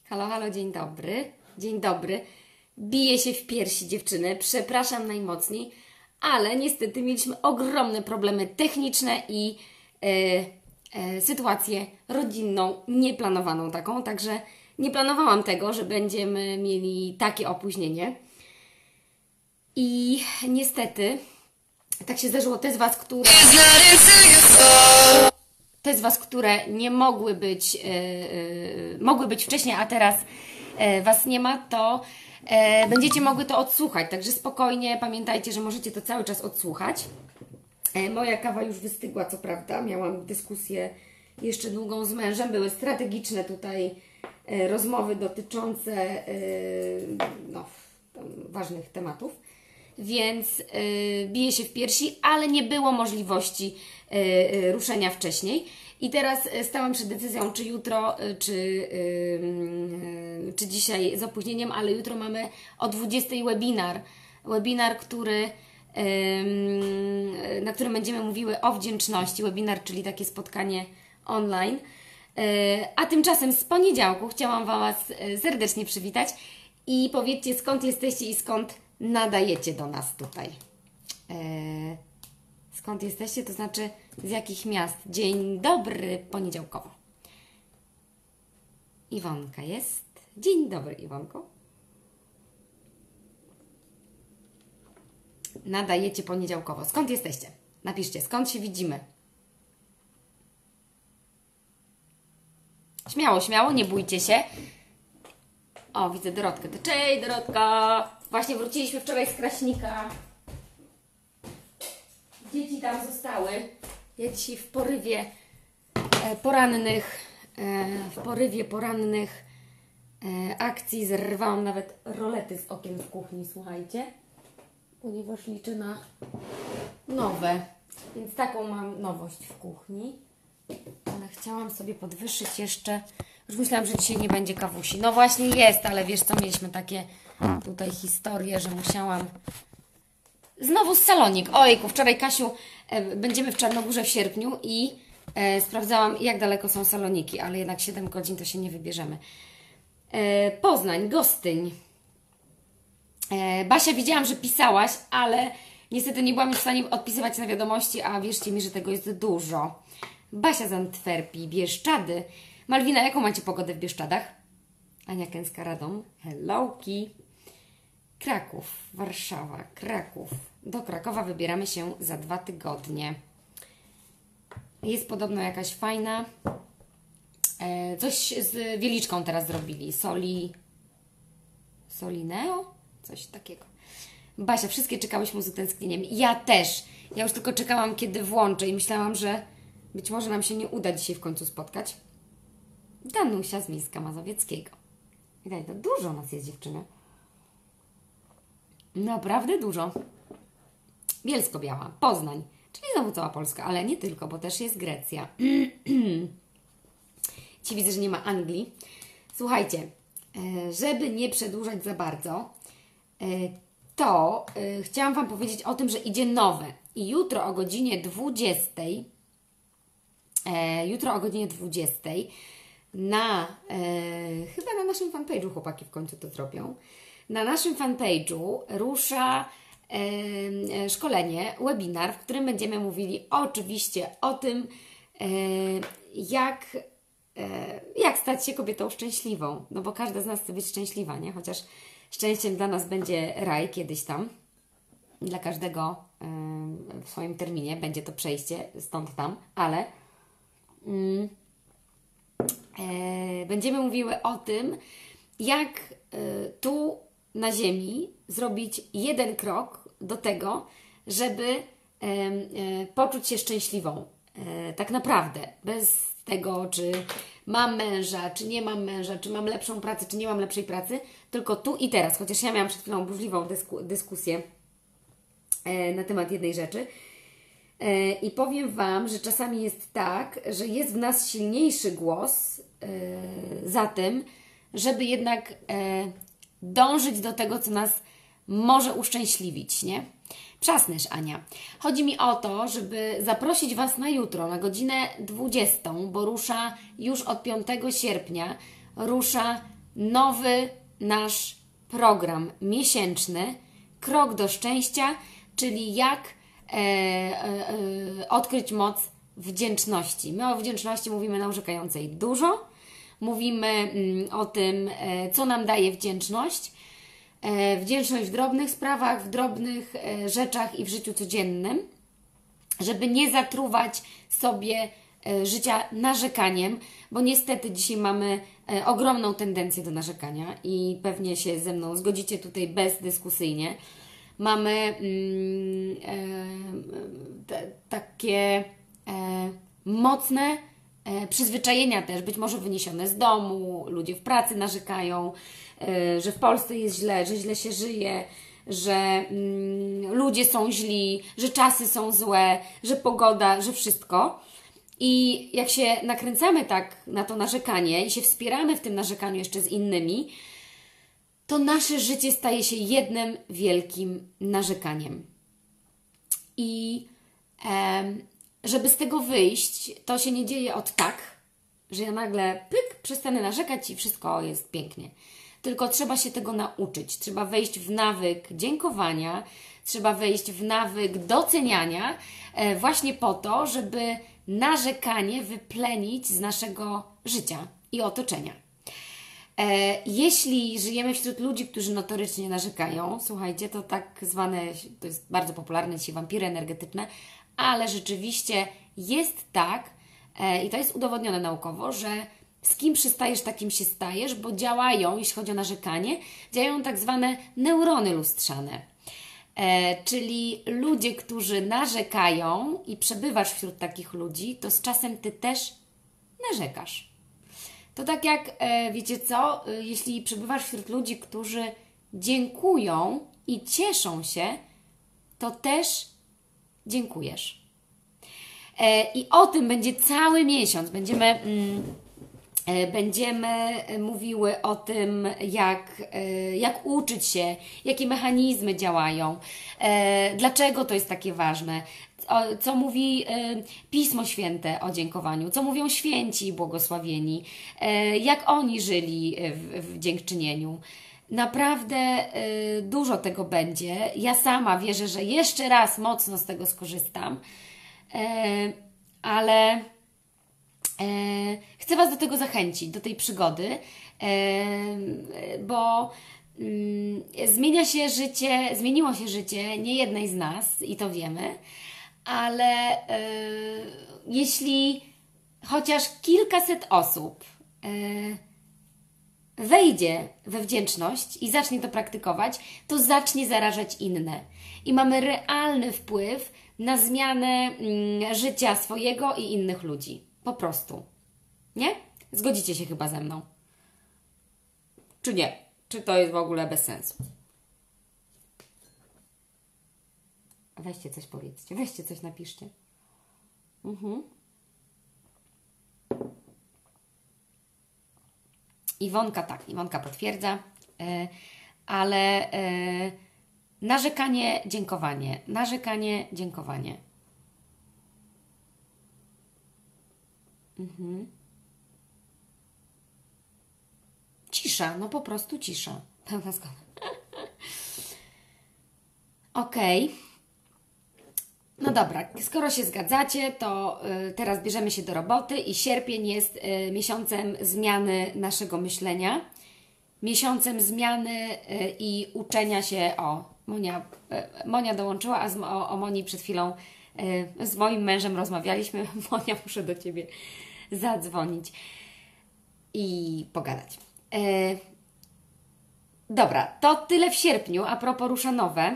Halo, halo, dzień dobry. Dzień dobry. Biję się w piersi dziewczyny, przepraszam najmocniej, ale niestety mieliśmy ogromne problemy techniczne i sytuację rodzinną, nieplanowaną taką, także nie planowałam tego, że będziemy mieli takie opóźnienie. I niestety tak się zdarzyło. Te z Was, które nie mogły być, mogły być wcześniej, a teraz Was nie ma, to będziecie mogły to odsłuchać. Także spokojnie, pamiętajcie, że możecie to cały czas odsłuchać. Moja kawa już wystygła, co prawda. Miałam dyskusję jeszcze długą z mężem. Były strategiczne tutaj rozmowy dotyczące ważnych tematów. Więc biję się w piersi, ale nie było możliwości ruszenia wcześniej. I teraz stałam przed decyzją, czy jutro, czy dzisiaj z opóźnieniem, ale jutro mamy o 20:00 webinar. Webinar, na którym będziemy mówiły o wdzięczności. Webinar, czyli takie spotkanie online. A tymczasem z poniedziałku chciałam Was serdecznie przywitać i powiedzcie, skąd jesteście i skąd nadajecie do nas tutaj. Skąd jesteście, to znaczy z jakich miast. Dzień dobry, poniedziałkowo. Iwonka jest. Dzień dobry, Iwonko. Nadajecie poniedziałkowo. Skąd jesteście? Napiszcie, skąd się widzimy. Śmiało, śmiało, nie bójcie się. O, widzę Dorotkę. Cześć, Dorotka! Właśnie wróciliśmy wczoraj z Kraśnika. Dzieci tam zostały. Ja dzisiaj w porywie porannych akcji zerwałam nawet rolety z okien w kuchni, słuchajcie. Ponieważ liczę na nowe. Więc taką mam nowość w kuchni. Ale chciałam sobie podwyższyć jeszcze. Już myślałam, że dzisiaj nie będzie kawusi. No właśnie jest, ale wiesz co, mieliśmy takie tutaj historie, że musiałam... Znowu z salonik. Ojku, wczoraj Kasiu, będziemy w Czarnogórze w sierpniu i sprawdzałam, jak daleko są saloniki, ale jednak 7 godzin to się nie wybierzemy. Poznań, Gostyń. Basia, widziałam, że pisałaś, ale niestety nie byłam już w stanie odpisywać na wiadomości, a wierzcie mi, że tego jest dużo. Basia z Antwerpii, Bieszczady. Malwina, jaką macie pogodę w Bieszczadach? Ania Kęska-Radom. Helloki. Kraków, Warszawa, Kraków. Do Krakowa wybieramy się za 2 tygodnie. Jest podobno jakaś fajna. Coś z Wieliczką teraz zrobili. Solineo? Coś takiego. Basia, wszystkie czekałyśmy z utęsknieniem. Ja też. Ja już tylko czekałam, kiedy włączę i myślałam, że być może nam się nie uda dzisiaj w końcu spotkać. Danusia z Mińska Mazowieckiego. Widać, to dużo nas jest, dziewczyny. Naprawdę dużo. Bielsko-Biała, Poznań, czyli znowu cała Polska, ale nie tylko, bo też jest Grecja. Ci widzę, że nie ma Anglii. Słuchajcie, żeby nie przedłużać za bardzo, to chciałam Wam powiedzieć o tym, że idzie nowe. I jutro o godzinie 20, chyba na naszym fanpage'u chłopaki w końcu to zrobią. Na naszym fanpage'u rusza szkolenie, webinar, w którym będziemy mówili oczywiście o tym, jak stać się kobietą szczęśliwą. No bo każda z nas chce być szczęśliwa, nie? Chociaż szczęściem dla nas będzie raj kiedyś tam. Dla każdego w swoim terminie będzie to przejście stąd tam, ale będziemy mówiły o tym, jak tu na ziemi zrobić jeden krok do tego, żeby poczuć się szczęśliwą. Tak naprawdę. Bez tego, czy mam męża, czy nie mam męża, czy mam lepszą pracę, czy nie mam lepszej pracy, tylko tu i teraz. Chociaż ja miałam przed chwilą burzliwą dyskusję na temat jednej rzeczy. I powiem Wam, że czasami jest tak, że jest w nas silniejszy głos za tym, żeby jednak dążyć do tego, co nas może uszczęśliwić, nie? Przasnysz, Ania. Chodzi mi o to, żeby zaprosić Was na jutro, na godzinę 20, bo rusza już od 5 sierpnia, rusza nowy nasz program miesięczny Krok do szczęścia, czyli jak odkryć moc wdzięczności. My o wdzięczności mówimy na Orzekającej dużo. Mówimy o tym, co nam daje wdzięczność. Wdzięczność w drobnych sprawach, w drobnych rzeczach i w życiu codziennym, żeby nie zatruwać sobie życia narzekaniem, bo niestety dzisiaj mamy ogromną tendencję do narzekania i pewnie się ze mną zgodzicie tutaj bezdyskusyjnie. Mamy takie mocne przyzwyczajenia też, być może wyniesione z domu, ludzie w pracy narzekają, że w Polsce jest źle, że źle się żyje, że ludzie są źli, że czasy są złe, że pogoda, że wszystko. I jak się nakręcamy tak na to narzekanie i się wspieramy w tym narzekaniu jeszcze z innymi, to nasze życie staje się jednym wielkim narzekaniem. I żeby z tego wyjść, to się nie dzieje od tak, że ja nagle pyk, przestanę narzekać i wszystko jest pięknie. Tylko trzeba się tego nauczyć. Trzeba wejść w nawyk dziękowania, trzeba wejść w nawyk doceniania właśnie po to, żeby narzekanie wyplenić z naszego życia i otoczenia. Jeśli żyjemy wśród ludzi, którzy notorycznie narzekają, słuchajcie, to tak zwane, to jest bardzo popularne dzisiaj, wampiry energetyczne, ale rzeczywiście jest tak, i to jest udowodnione naukowo, że z kim przystajesz, takim się stajesz, bo działają, jeśli chodzi o narzekanie, działają tak zwane neurony lustrzane. Czyli ludzie, którzy narzekają i przebywasz wśród takich ludzi, to z czasem Ty też narzekasz. To tak jak, wiecie co, jeśli przebywasz wśród ludzi, którzy dziękują i cieszą się, to też dziękujesz. I o tym będzie cały miesiąc. Będziemy mówiły o tym, jak uczyć się, jakie mechanizmy działają, dlaczego to jest takie ważne, co mówi Pismo Święte o dziękowaniu, co mówią święci i błogosławieni, jak oni żyli w dziękczynieniu. Naprawdę dużo tego będzie. Ja sama wierzę, że jeszcze raz mocno z tego skorzystam, ale chcę Was do tego zachęcić, do tej przygody, bo zmieniło się życie niejednej z nas i to wiemy, ale jeśli chociaż kilkaset osób wejdzie we wdzięczność i zacznie to praktykować, to zacznie zarażać inne. I mamy realny wpływ na zmianę życia swojego i innych ludzi. Po prostu. Nie? Zgodzicie się chyba ze mną. Czy nie? Czy to jest w ogóle bez sensu? Weźcie coś powiedzcie. Weźcie coś napiszcie. Iwonka tak. Iwonka potwierdza. Ale narzekanie, dziękowanie. Narzekanie, dziękowanie. Cisza, no po prostu cisza. Pełna zgoda. Okej. No dobra, skoro się zgadzacie, to teraz bierzemy się do roboty i sierpień jest miesiącem zmiany naszego myślenia. Miesiącem zmiany i uczenia się. Monia dołączyła, a o Moni przed chwilą z moim mężem rozmawialiśmy. Monia, muszę do Ciebie zadzwonić i pogadać. Dobra, to tyle w sierpniu. A propos ruszanowe.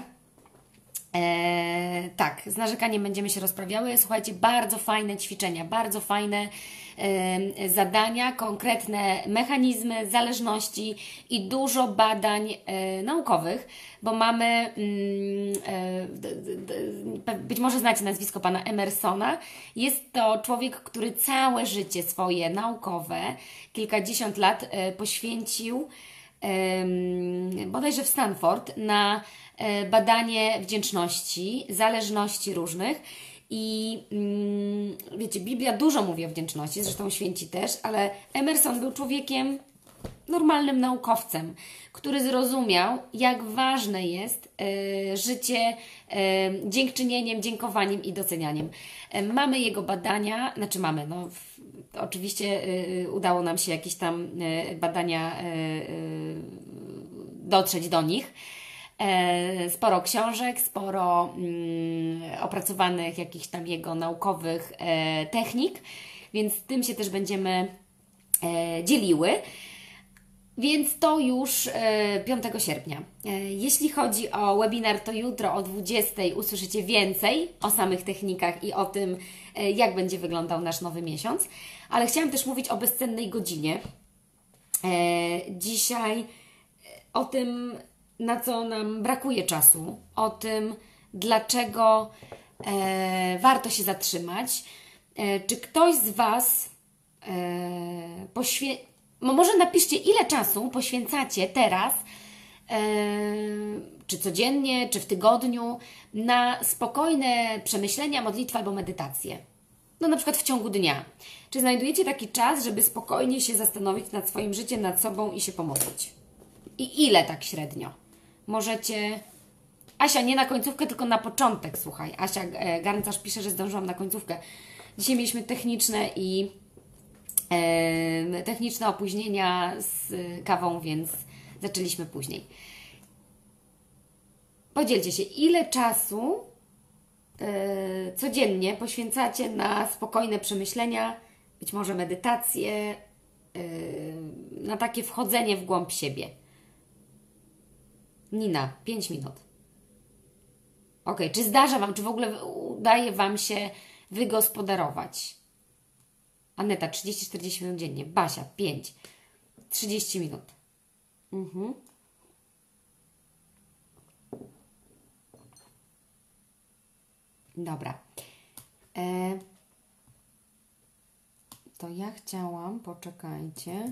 Tak, z narzekaniem będziemy się rozprawiały. Słuchajcie, bardzo fajne ćwiczenia, bardzo fajne zadania, konkretne mechanizmy zależności i dużo badań naukowych, bo mamy, być może znacie nazwisko pana Emersona. Jest to człowiek, który całe życie swoje naukowe, kilkadziesiąt lat poświęcił bodajże w Stanford na badanie wdzięczności, zależności różnych i wiecie, Biblia dużo mówi o wdzięczności, zresztą święci też, ale Emerson był człowiekiem normalnym naukowcem, który zrozumiał, jak ważne jest życie dziękczynieniem, dziękowaniem i docenianiem. Mamy jego badania, znaczy mamy, no oczywiście udało nam się jakieś tam badania dotrzeć do nich. Sporo książek, sporo opracowanych jakichś tam jego naukowych technik, więc tym się też będziemy dzieliły. Więc to już 5 sierpnia. Jeśli chodzi o webinar, to jutro o 20 usłyszycie więcej o samych technikach i o tym, jak będzie wyglądał nasz nowy miesiąc. Ale chciałam też mówić o bezcennej godzinie. Dzisiaj o tym, na co nam brakuje czasu, o tym, dlaczego warto się zatrzymać. Czy ktoś z Was może napiszcie, ile czasu poświęcacie teraz, czy codziennie, czy w tygodniu, na spokojne przemyślenia, modlitwę albo medytację. No na przykład w ciągu dnia. Czy znajdujecie taki czas, żeby spokojnie się zastanowić nad swoim życiem, nad sobą i się pomodlić? I ile tak średnio? Możecie... Asia, nie na końcówkę, tylko na początek, słuchaj. Asia Garncarz pisze, że zdążyłam na końcówkę. Dzisiaj mieliśmy techniczne opóźnienia z kawą, więc zaczęliśmy później. Podzielcie się, ile czasu codziennie poświęcacie na spokojne przemyślenia, być może medytację, na takie wchodzenie w głąb siebie. Nina, 5 minut. Ok, czy zdarza Wam, czy w ogóle udaje Wam się wygospodarować? Aneta, 30-40 minut dziennie. Basia, 5. 30 minut. Dobra. To ja chciałam, poczekajcie.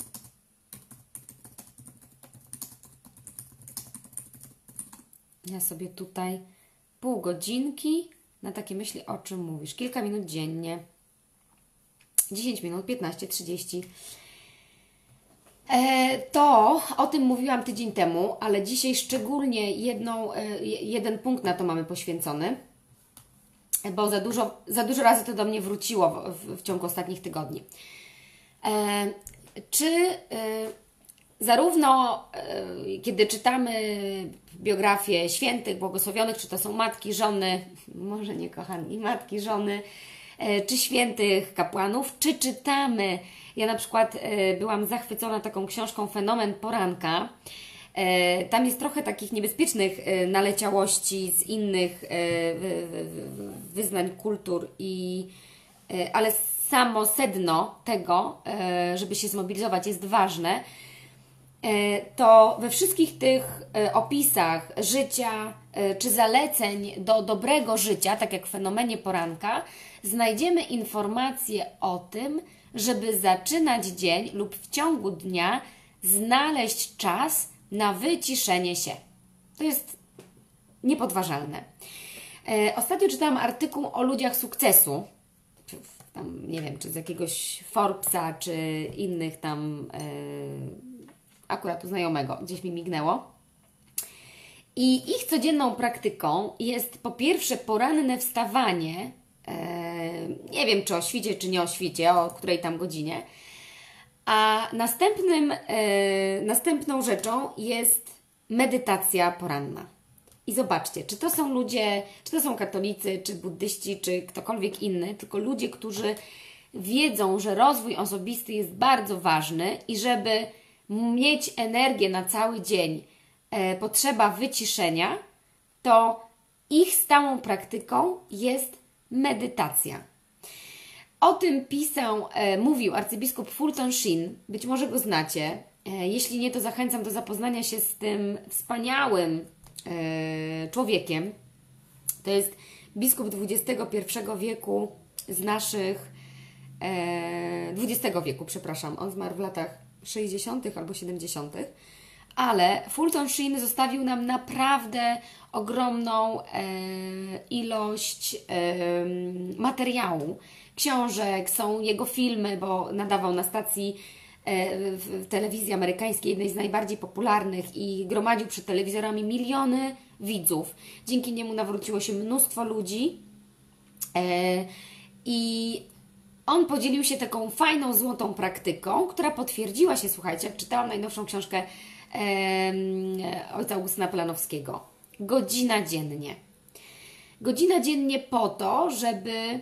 Ja sobie tutaj pół godzinki na takie myśli, o czym mówisz. Kilka minut dziennie. 10 minut, 15, 30. To o tym mówiłam tydzień temu, ale dzisiaj szczególnie jeden punkt na to mamy poświęcony, bo za dużo razy to do mnie wróciło w ciągu ostatnich tygodni. Zarówno kiedy czytamy biografię świętych, błogosławionych, czy to są matki, żony, może nie kochani, matki, żony, czy świętych kapłanów, czy czytamy, ja na przykład byłam zachwycona taką książką Fenomen Poranka. Tam jest trochę takich niebezpiecznych naleciałości z innych wyznań, kultur, ale samo sedno tego, żeby się zmobilizować, jest ważne. To we wszystkich tych opisach życia czy zaleceń do dobrego życia, tak jak w fenomenie poranka, znajdziemy informacje o tym, żeby zaczynać dzień lub w ciągu dnia znaleźć czas na wyciszenie się. To jest niepodważalne. Ostatnio czytałam artykuł o ludziach sukcesu. Tam, nie wiem, czy z jakiegoś Forbesa, czy innych tam... akurat u znajomego, gdzieś mi mignęło. I ich codzienną praktyką jest po pierwsze poranne wstawanie, nie wiem czy o świcie, czy nie o świcie, o której tam godzinie, a następną rzeczą jest medytacja poranna. I zobaczcie, czy to są ludzie, czy to są katolicy, czy buddyści, czy ktokolwiek inny, tylko ludzie, którzy wiedzą, że rozwój osobisty jest bardzo ważny i żeby mieć energię na cały dzień, potrzeba wyciszenia, to ich stałą praktyką jest medytacja. O tym mówił arcybiskup Fulton Sheen, być może go znacie. Jeśli nie, to zachęcam do zapoznania się z tym wspaniałym człowiekiem. To jest biskup XXI wieku z naszych... XX wieku, przepraszam. On zmarł w latach 60. albo 70. Ale Fulton Sheen zostawił nam naprawdę ogromną ilość materiału, książek, są jego filmy, bo nadawał na stacji w telewizji amerykańskiej, jednej z najbardziej popularnych, i gromadził przed telewizorami miliony widzów. Dzięki niemu nawróciło się mnóstwo ludzi i on podzielił się taką fajną, złotą praktyką, która potwierdziła się, słuchajcie, jak czytałam najnowszą książkę ojca Augustyna Pelanowskiego. Godzina dziennie. Godzina dziennie po to, żeby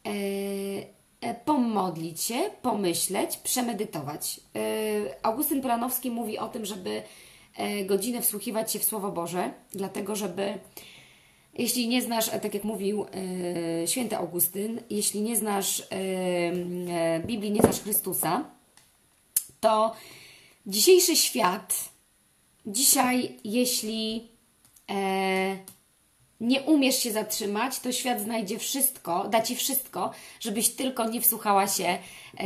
pomodlić się, pomyśleć, przemedytować. Augustyn Pelanowski mówi o tym, żeby godzinę wsłuchiwać się w Słowo Boże, dlatego żeby, jeśli nie znasz, tak jak mówił święty Augustyn, jeśli nie znasz Biblii, nie znasz Chrystusa, to dzisiejszy świat, jeśli nie umiesz się zatrzymać, to świat znajdzie wszystko, da Ci wszystko, żebyś tylko nie wsłuchała się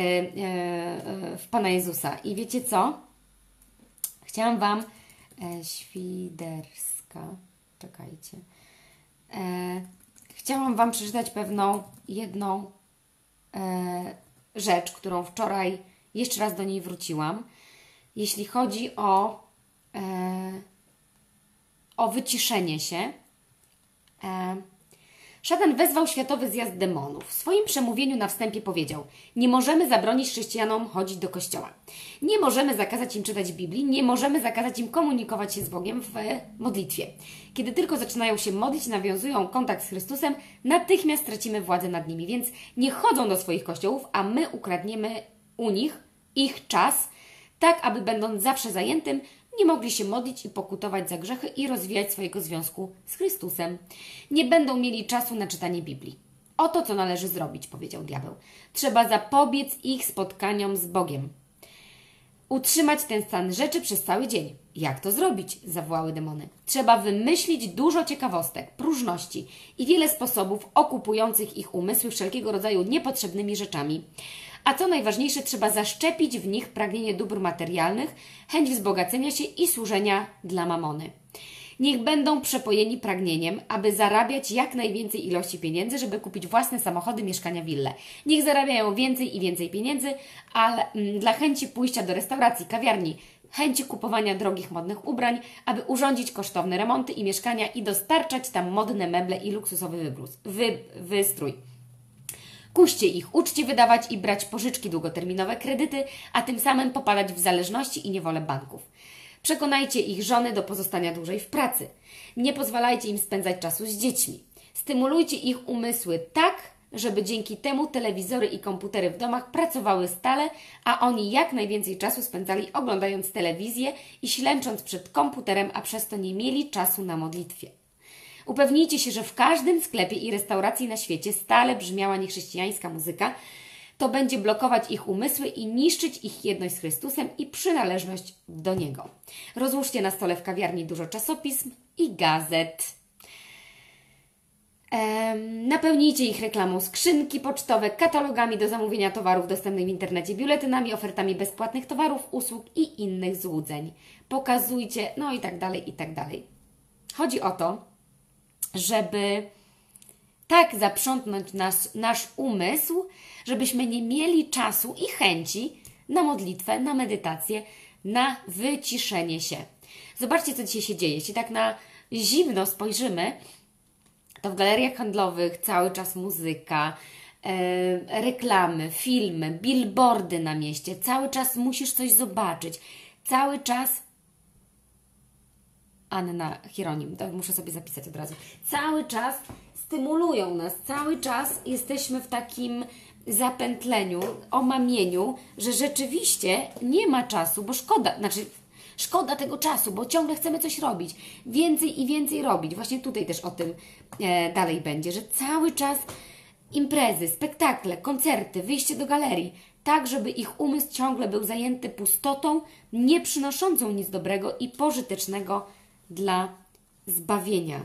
w Pana Jezusa. I wiecie co? Chciałam Wam Świderska, czekajcie. Chciałam Wam przeczytać jedną rzecz, którą wczoraj jeszcze raz do niej wróciłam. Jeśli chodzi o wyciszenie się. Szatan wezwał Światowy Zjazd Demonów. W swoim przemówieniu na wstępie powiedział: nie możemy zabronić chrześcijanom chodzić do kościoła. Nie możemy zakazać im czytać Biblii, nie możemy zakazać im komunikować się z Bogiem w modlitwie. Kiedy tylko zaczynają się modlić, nawiązują kontakt z Chrystusem, natychmiast tracimy władzę nad nimi, więc nie chodzą do swoich kościołów, a my ukradniemy u nich ich czas, tak aby będąc zawsze zajętym, nie mogli się modlić i pokutować za grzechy i rozwijać swojego związku z Chrystusem. Nie będą mieli czasu na czytanie Biblii. Oto co należy zrobić, powiedział diabeł. Trzeba zapobiec ich spotkaniom z Bogiem. Utrzymać ten stan rzeczy przez cały dzień. Jak to zrobić? Zawołały demony. Trzeba wymyślić dużo ciekawostek, próżności i wiele sposobów okupujących ich umysły wszelkiego rodzaju niepotrzebnymi rzeczami. A co najważniejsze, trzeba zaszczepić w nich pragnienie dóbr materialnych, chęć wzbogacenia się i służenia dla mamony. Niech będą przepojeni pragnieniem, aby zarabiać jak najwięcej ilości pieniędzy, żeby kupić własne samochody, mieszkania, wille. Niech zarabiają więcej i więcej pieniędzy, ale dla chęci pójścia do restauracji, kawiarni, chęci kupowania drogich, modnych ubrań, aby urządzić kosztowne remonty i mieszkania i dostarczać tam modne meble i luksusowy wystrój. Kuście ich, uczcie wydawać i brać pożyczki długoterminowe, kredyty, a tym samym popadać w zależności i niewolę banków. Przekonajcie ich żony do pozostania dłużej w pracy. Nie pozwalajcie im spędzać czasu z dziećmi. Stymulujcie ich umysły tak, żeby dzięki temu telewizory i komputery w domach pracowały stale, a oni jak najwięcej czasu spędzali oglądając telewizję i ślęcząc przed komputerem, a przez to nie mieli czasu na modlitwie. Upewnijcie się, że w każdym sklepie i restauracji na świecie stale brzmiała niechrześcijańska muzyka. To będzie blokować ich umysły i niszczyć ich jedność z Chrystusem i przynależność do Niego. Rozłóżcie na stole w kawiarni dużo czasopism i gazet. Napełnijcie ich reklamą skrzynki pocztowe, katalogami do zamówienia towarów dostępnych w internecie, biuletynami, ofertami bezpłatnych towarów, usług i innych złudzeń. Pokazujcie, no i tak dalej, i tak dalej. Chodzi o to, żeby tak zaprzątnąć nasz umysł, żebyśmy nie mieli czasu i chęci na modlitwę, na medytację, na wyciszenie się. Zobaczcie, co dzisiaj się dzieje. Jeśli tak na zimno spojrzymy, to w galeriach handlowych cały czas muzyka, reklamy, filmy, billboardy na mieście. Cały czas musisz coś zobaczyć. Cały czas Anna Hieronim, to muszę sobie zapisać od razu. Cały czas stymulują nas, cały czas jesteśmy w takim zapętleniu, omamieniu, że rzeczywiście nie ma czasu, bo szkoda tego czasu, bo ciągle chcemy coś robić, więcej i więcej robić. Właśnie tutaj też o tym dalej będzie, że cały czas imprezy, spektakle, koncerty, wyjście do galerii, tak żeby ich umysł ciągle był zajęty pustotą, nie przynoszącą nic dobrego i pożytecznego dla zbawienia.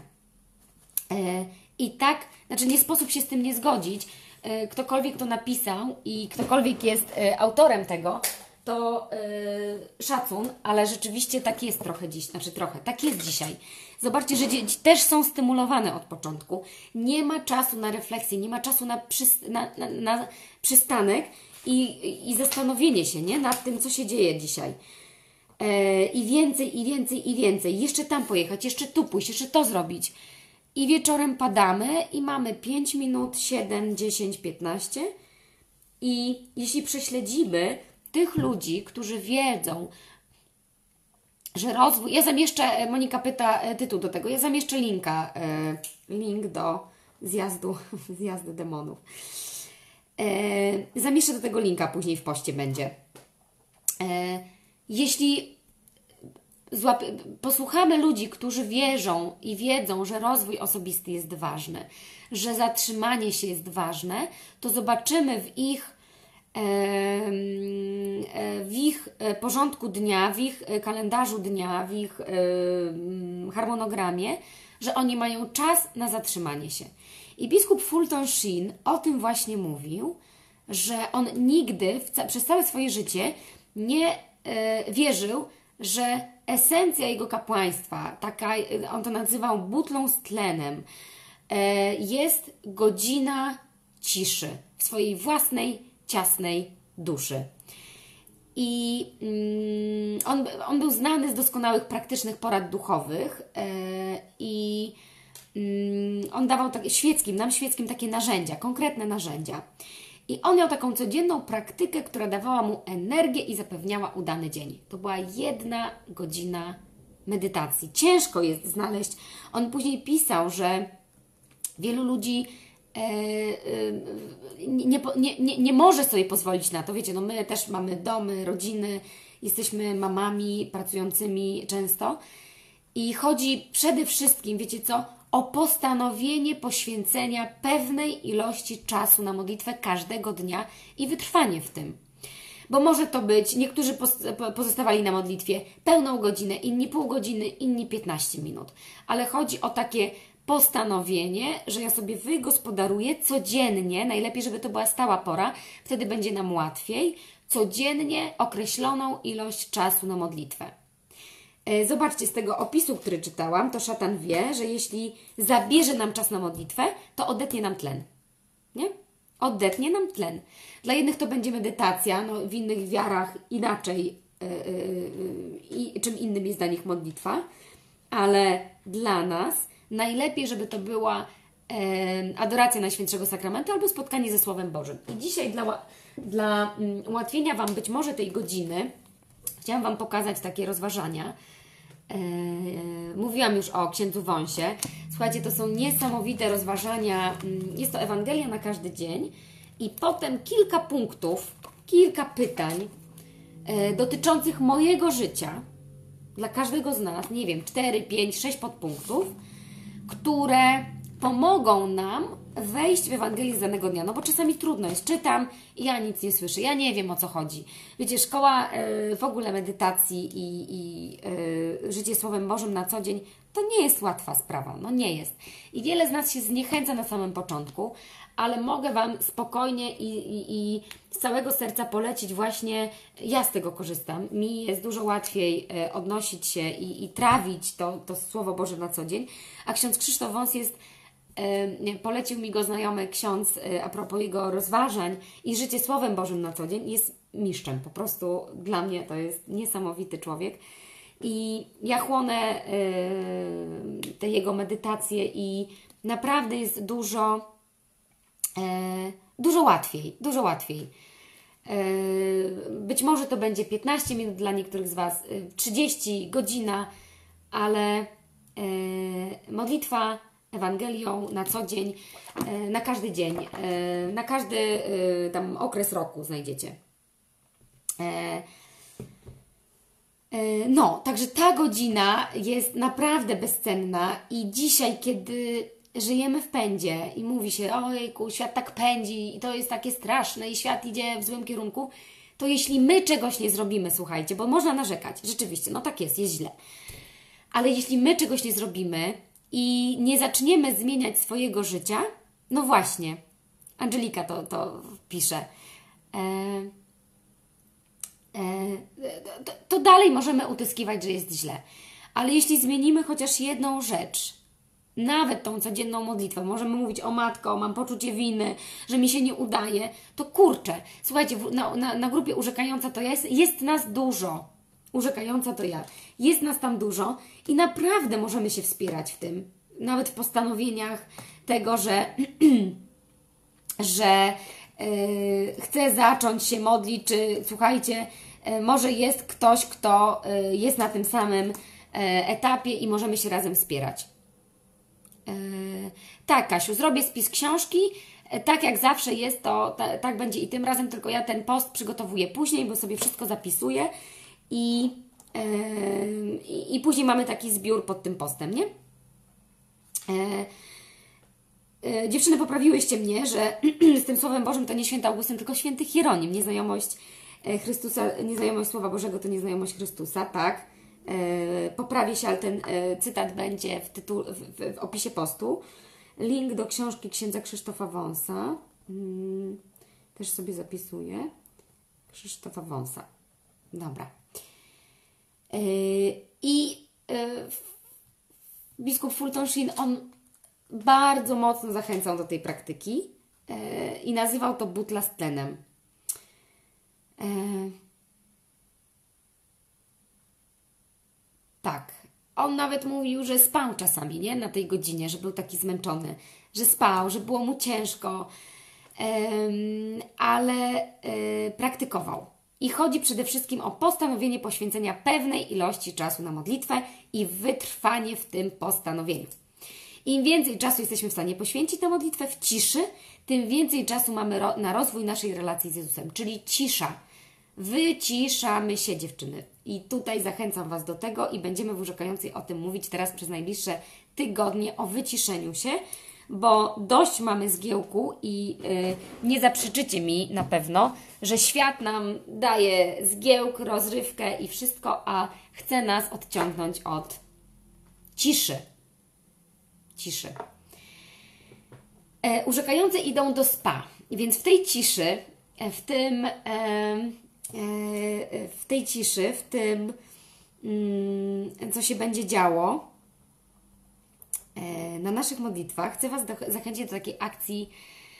I tak, nie sposób się z tym nie zgodzić. Ktokolwiek to napisał i ktokolwiek jest autorem tego, to szacun, ale rzeczywiście tak jest trochę dziś, tak jest dzisiaj. Zobaczcie, że dzieci też są stymulowane od początku. Nie ma czasu na refleksję, nie ma czasu na przystanek i zastanowienie się, nie? Nad tym, co się dzieje dzisiaj. I więcej, i więcej, i więcej. Jeszcze tam pojechać, jeszcze tu pójść, jeszcze to zrobić. I wieczorem padamy i mamy 5 minut, 7, 10, 15. I jeśli prześledzimy tych ludzi, którzy wiedzą, że rozwój... Ja zamieszczę, Monika pyta tytuł do tego, ja zamieszczę link do zjazdu demonów. Zamieszczę do tego linka, później w poście będzie. Jeśli posłuchamy ludzi, którzy wierzą i wiedzą, że rozwój osobisty jest ważny, że zatrzymanie się jest ważne, to zobaczymy w ich porządku dnia, w ich kalendarzu dnia, w ich harmonogramie, że oni mają czas na zatrzymanie się. I biskup Fulton Sheen o tym właśnie mówił, że on nigdy przez całe swoje życie nie wierzył, że esencja jego kapłaństwa, on to nazywał butlą z tlenem, jest godzina ciszy w swojej własnej, ciasnej duszy. I on był znany z doskonałych, praktycznych porad duchowych i on dawał nam świeckim takie narzędzia, konkretne narzędzia. I on miał taką codzienną praktykę, która dawała mu energię i zapewniała udany dzień. To była 1 godzina medytacji. Ciężko jest znaleźć. On później pisał, że wielu ludzi nie może sobie pozwolić na to. Wiecie, no my też mamy domy, rodziny, jesteśmy mamami pracującymi często i chodzi przede wszystkim, wiecie co, o postanowienie poświęcenia pewnej ilości czasu na modlitwę każdego dnia i wytrwanie w tym. Bo może to być, niektórzy pozostawali na modlitwie pełną godzinę, inni pół godziny, inni 15 minut. Ale chodzi o takie postanowienie, że ja sobie wygospodaruję codziennie, najlepiej, żeby to była stała pora, wtedy będzie nam łatwiej, codziennie określoną ilość czasu na modlitwę. Zobaczcie, z tego opisu, który czytałam, to szatan wie, że jeśli zabierze nam czas na modlitwę, to odetnie nam tlen. Nie? Odetnie nam tlen. Dla jednych to będzie medytacja, no w innych wiarach inaczej, czym innym jest dla nich modlitwa, ale dla nas najlepiej, żeby to była adoracja Najświętszego Sakramentu albo spotkanie ze Słowem Bożym. I dzisiaj dla ułatwienia Wam być może tej godziny chciałam Wam pokazać takie rozważania. Mówiłam już o księdzu Wąsie. Słuchajcie, to są niesamowite rozważania. Jest to Ewangelia na każdy dzień i potem kilka punktów, kilka pytań dotyczących mojego życia dla każdego z nas, nie wiem, 4, 5, 6 podpunktów, które pomogą nam wejść w Ewangelię z danego dnia. No bo czasami trudno jest. Czytam i ja nic nie słyszę. Ja nie wiem, o co chodzi. Wiecie, szkoła w ogóle medytacji i życie Słowem Bożym na co dzień to nie jest łatwa sprawa. No nie jest. I wiele z nas się zniechęca na samym początku, ale mogę Wam spokojnie i z całego serca polecić właśnie, ja z tego korzystam. Mi jest dużo łatwiej odnosić się i trawić to Słowo Boże na co dzień. A ksiądz Krzysztof Wąs polecił mi go znajomy ksiądz a propos jego rozważań i życie Słowem Bożym na co dzień, jest mistrzem. Po prostu dla mnie to jest niesamowity człowiek. I ja chłonę te jego medytacje i naprawdę jest dużo łatwiej. Być może to będzie 15 minut dla niektórych z Was, 30, godzina, ale modlitwa Ewangelią na co dzień, na każdy dzień, na każdy tam okres roku znajdziecie. No, także ta godzina jest naprawdę bezcenna i dzisiaj, kiedy żyjemy w pędzie i mówi się, ojejku, świat tak pędzi i to jest takie straszne i świat idzie w złym kierunku, to jeśli my czegoś nie zrobimy, słuchajcie, bo można narzekać, rzeczywiście, no tak jest źle, ale jeśli my czegoś nie zrobimy i nie zaczniemy zmieniać swojego życia, no właśnie, Angelika to pisze, to dalej możemy utyskiwać, że jest źle. Ale jeśli zmienimy chociaż jedną rzecz nawet tą codzienną modlitwę, możemy mówić: o matko, mam poczucie winy, że mi się nie udaje, to kurczę, słuchajcie, na grupie Urzekająca to jest nas dużo. Urzekająca to ja. Jest nas tam dużo i naprawdę możemy się wspierać w tym. Nawet w postanowieniach tego, że, że chcę zacząć się modlić, czy słuchajcie, może jest ktoś, kto jest na tym samym etapie i możemy się razem wspierać. Tak, Kasiu, zrobię spis książki. Tak jak zawsze jest, to tak będzie i tym razem, tylko ja ten post przygotowuję później, bo sobie wszystko zapisuję i później mamy taki zbiór pod tym postem, nie? Dziewczyny, poprawiłyście mnie, że z tym Słowem Bożym to nie święty Augustyn, tylko święty Hieronim. Nieznajomość Chrystusa, nieznajomość Słowa Bożego to nieznajomość Chrystusa, tak? Poprawię się, ale ten cytat będzie w opisie postu. Link do książki księdza Krzysztofa Wąsa. Też sobie zapisuję. Krzysztofa Wąsa. Dobra. Biskup Fulton Sheen, on bardzo mocno zachęcał do tej praktyki i nazywał to butla z tlenem. Tak. On nawet mówił, że spał czasami, nie? Na tej godzinie, że był taki zmęczony, że spał, że było mu ciężko, ale praktykował. I chodzi przede wszystkim o postanowienie poświęcenia pewnej ilości czasu na modlitwę i wytrwanie w tym postanowieniu. Im więcej czasu jesteśmy w stanie poświęcić na modlitwę w ciszy, tym więcej czasu mamy na rozwój naszej relacji z Jezusem, czyli cisza. Wyciszamy się, dziewczyny. I tutaj zachęcam Was do tego i będziemy w Urzekającej o tym mówić teraz przez najbliższe tygodnie, o wyciszeniu się, bo dość mamy zgiełku i nie zaprzeczycie mi na pewno, że świat nam daje zgiełk, rozrywkę i wszystko, a chce nas odciągnąć od ciszy. Ciszy. Urzekające idą do spa, więc w tej ciszy, w tym, co się będzie działo na naszych modlitwach, chcę Was zachęcić do takiej akcji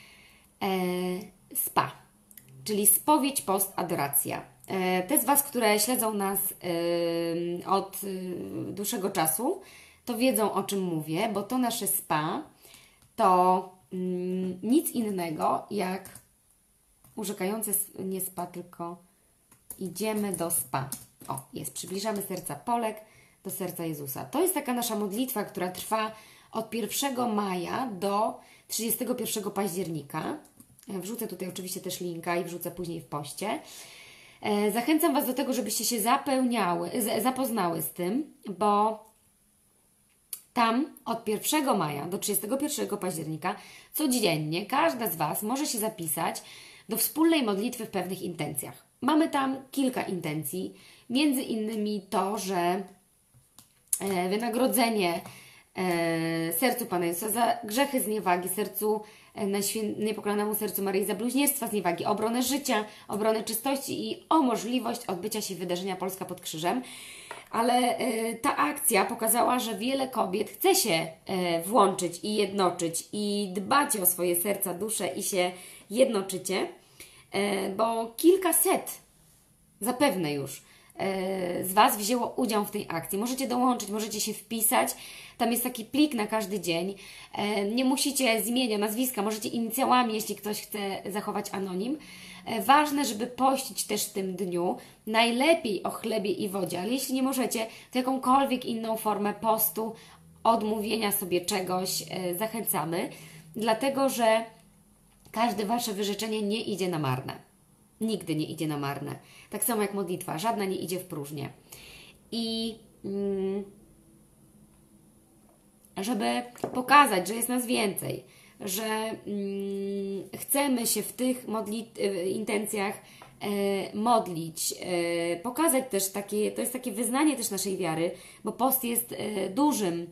spa, czyli spowiedź, post, adoracja. Te z Was, które śledzą nas od dłuższego czasu, to wiedzą, o czym mówię, bo to nasze spa to nic innego jak Urzekające nie spa, tylko idziemy do spa. O, jest, przybliżamy serca Polek do serca Jezusa. To jest taka nasza modlitwa, która trwa od 1 maja do 31 października. Wrzucę tutaj oczywiście też linka i wrzucę później w poście. Zachęcam Was do tego, żebyście się zapoznały z tym, bo tam od 1 maja do 31 października codziennie każda z Was może się zapisać do wspólnej modlitwy w pewnych intencjach. Mamy tam kilka intencji, między innymi to, że wynagrodzenie sercu Pana Jezusa za grzechy zniewagi, sercu niepokalanemu sercu Maryi za bluźnierstwa zniewagi, obronę życia, obronę czystości i o możliwość odbycia się wydarzenia Polska pod krzyżem. Ale ta akcja pokazała, że wiele kobiet chce się włączyć i jednoczyć i dbacie o swoje serca, dusze i się jednoczycie, bo kilkaset zapewne już z Was wzięło udział w tej akcji. Możecie dołączyć, możecie się wpisać. Tam jest taki plik na każdy dzień. Nie musicie z imienia, nazwiska, możecie inicjałami, jeśli ktoś chce zachować anonim. Ważne, żeby pościć też w tym dniu, najlepiej o chlebie i wodzie, ale jeśli nie możecie, to jakąkolwiek inną formę postu, odmówienia sobie czegoś zachęcamy, dlatego że każde Wasze wyrzeczenie nie idzie na marne. Nigdy nie idzie na marne. Tak samo jak modlitwa, żadna nie idzie w próżnię. I żeby pokazać, że jest nas więcej, że chcemy się w tych intencjach modlić, pokazać też to jest takie wyznanie też naszej wiary, bo post jest dużym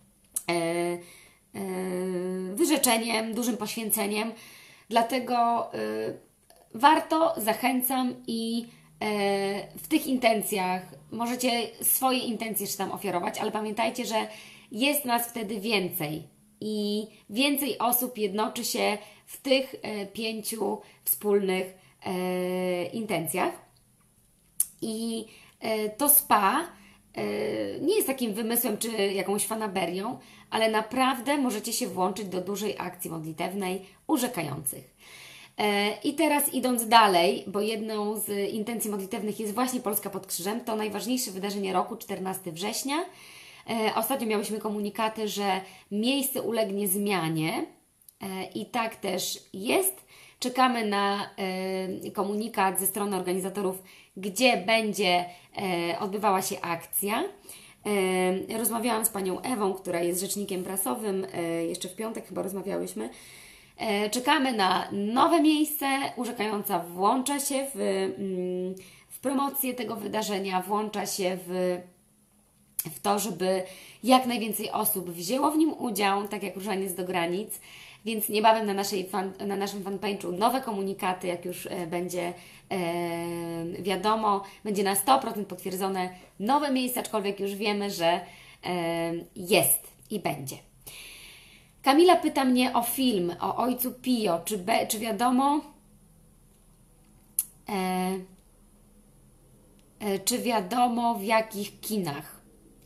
wyrzeczeniem, dużym poświęceniem, dlatego zachęcam i w tych intencjach możecie swoje intencje jeszcze tam ofiarować, ale pamiętajcie, że jest nas wtedy więcej i więcej osób jednoczy się w tych 5 wspólnych intencjach. I to spa nie jest takim wymysłem czy jakąś fanaberią, ale naprawdę możecie się włączyć do dużej akcji modlitewnej urzekających. I teraz idąc dalej, bo jedną z intencji modlitewnych jest właśnie Polska pod krzyżem, to najważniejsze wydarzenie roku, 14 września. Ostatnio miałyśmy komunikaty, że miejsce ulegnie zmianie i tak też jest. Czekamy na komunikat ze strony organizatorów, gdzie będzie odbywała się akcja. Rozmawiałam z panią Ewą, która jest rzecznikiem prasowym, jeszcze w piątek chyba rozmawiałyśmy. Czekamy na nowe miejsce, urzekająca włącza się w promocję tego wydarzenia, włącza się w to, żeby jak najwięcej osób wzięło w nim udział, tak jak Różaniec do granic, więc niebawem na naszym fanpage'u nowe komunikaty, jak już będzie wiadomo, będzie na 100% potwierdzone nowe miejsce, aczkolwiek już wiemy, że jest i będzie. Kamila pyta mnie o film, o Ojcu Pio, czy wiadomo, czy wiadomo w jakich kinach?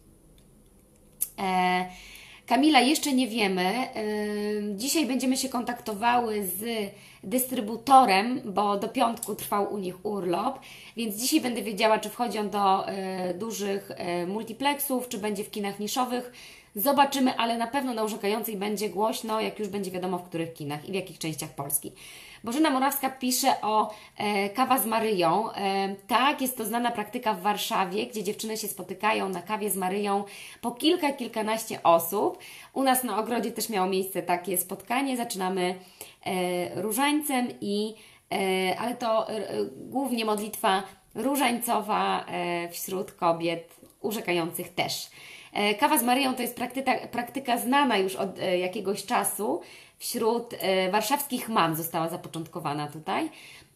Kamila, jeszcze nie wiemy. Dzisiaj będziemy się kontaktowały z dystrybutorem, bo do piątku trwał u nich urlop, więc dzisiaj będę wiedziała, czy wchodzi on do dużych multiplexów, czy będzie w kinach niszowych. Zobaczymy, ale na pewno na urzekającej będzie głośno, jak już będzie wiadomo, w których kinach i w jakich częściach Polski. Bożena Morawska pisze o kawa z Maryją. Tak, jest to znana praktyka w Warszawie, gdzie dziewczyny się spotykają na kawie z Maryją po kilka, kilkanaście osób. U nas na ogrodzie też miało miejsce takie spotkanie. Zaczynamy różańcem, ale to głównie modlitwa różańcowa wśród kobiet urzekających też. Kawa z Maryją to jest praktyka znana już od jakiegoś czasu. Wśród warszawskich mam została zapoczątkowana tutaj.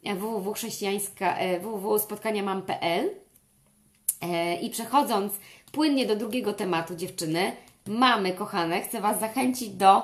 www.spotkaniamam.pl. I przechodząc płynnie do drugiego tematu, dziewczyny, mamy, kochane, chcę Was zachęcić do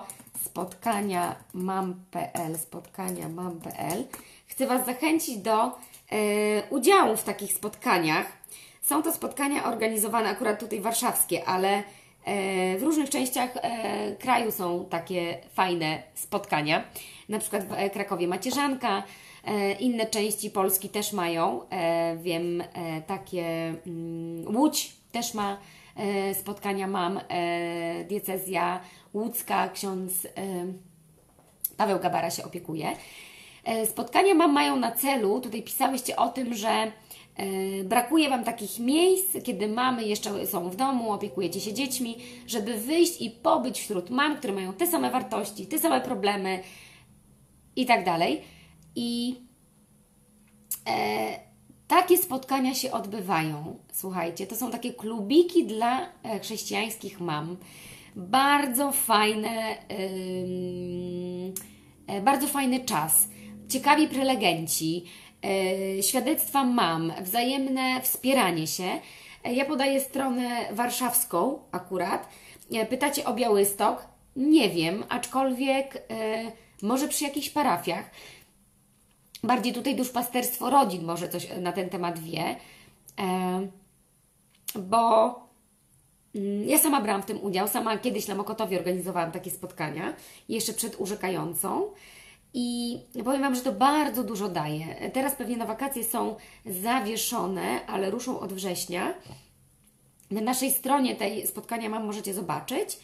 spotkaniamam.pl. Chcę Was zachęcić do udziału w takich spotkaniach. Są to spotkania organizowane akurat tutaj warszawskie, ale w różnych częściach kraju są takie fajne spotkania. Na przykład w Krakowie Macierzanka, inne części Polski też mają. Wiem, takie Łódź też ma spotkania mam. Diecezja łódzka, ksiądz Paweł Gabara się opiekuje. Spotkania mam mają na celu, tutaj pisałyście o tym, że brakuje Wam takich miejsc, kiedy mamy jeszcze są w domu, opiekujecie się dziećmi, żeby wyjść i pobyć wśród mam, które mają te same wartości, te same problemy i tak dalej. I takie spotkania się odbywają. Słuchajcie, to są takie klubiki dla chrześcijańskich mam. Bardzo fajny czas. Ciekawi prelegenci. Świadectwa mam, wzajemne wspieranie się. Ja podaję stronę warszawską akurat. Pytacie o Białystok? Nie wiem, aczkolwiek może przy jakichś parafiach. Bardziej tutaj duszpasterstwo rodzin może coś na ten temat wie, bo ja sama brałam w tym udział. Sama kiedyś na Mokotowie organizowałam takie spotkania, jeszcze przed urzekającą. I powiem Wam, że to bardzo dużo daje. Teraz pewnie na wakacje są zawieszone, ale ruszą od września. Na naszej stronie tej spotkania możecie zobaczyć.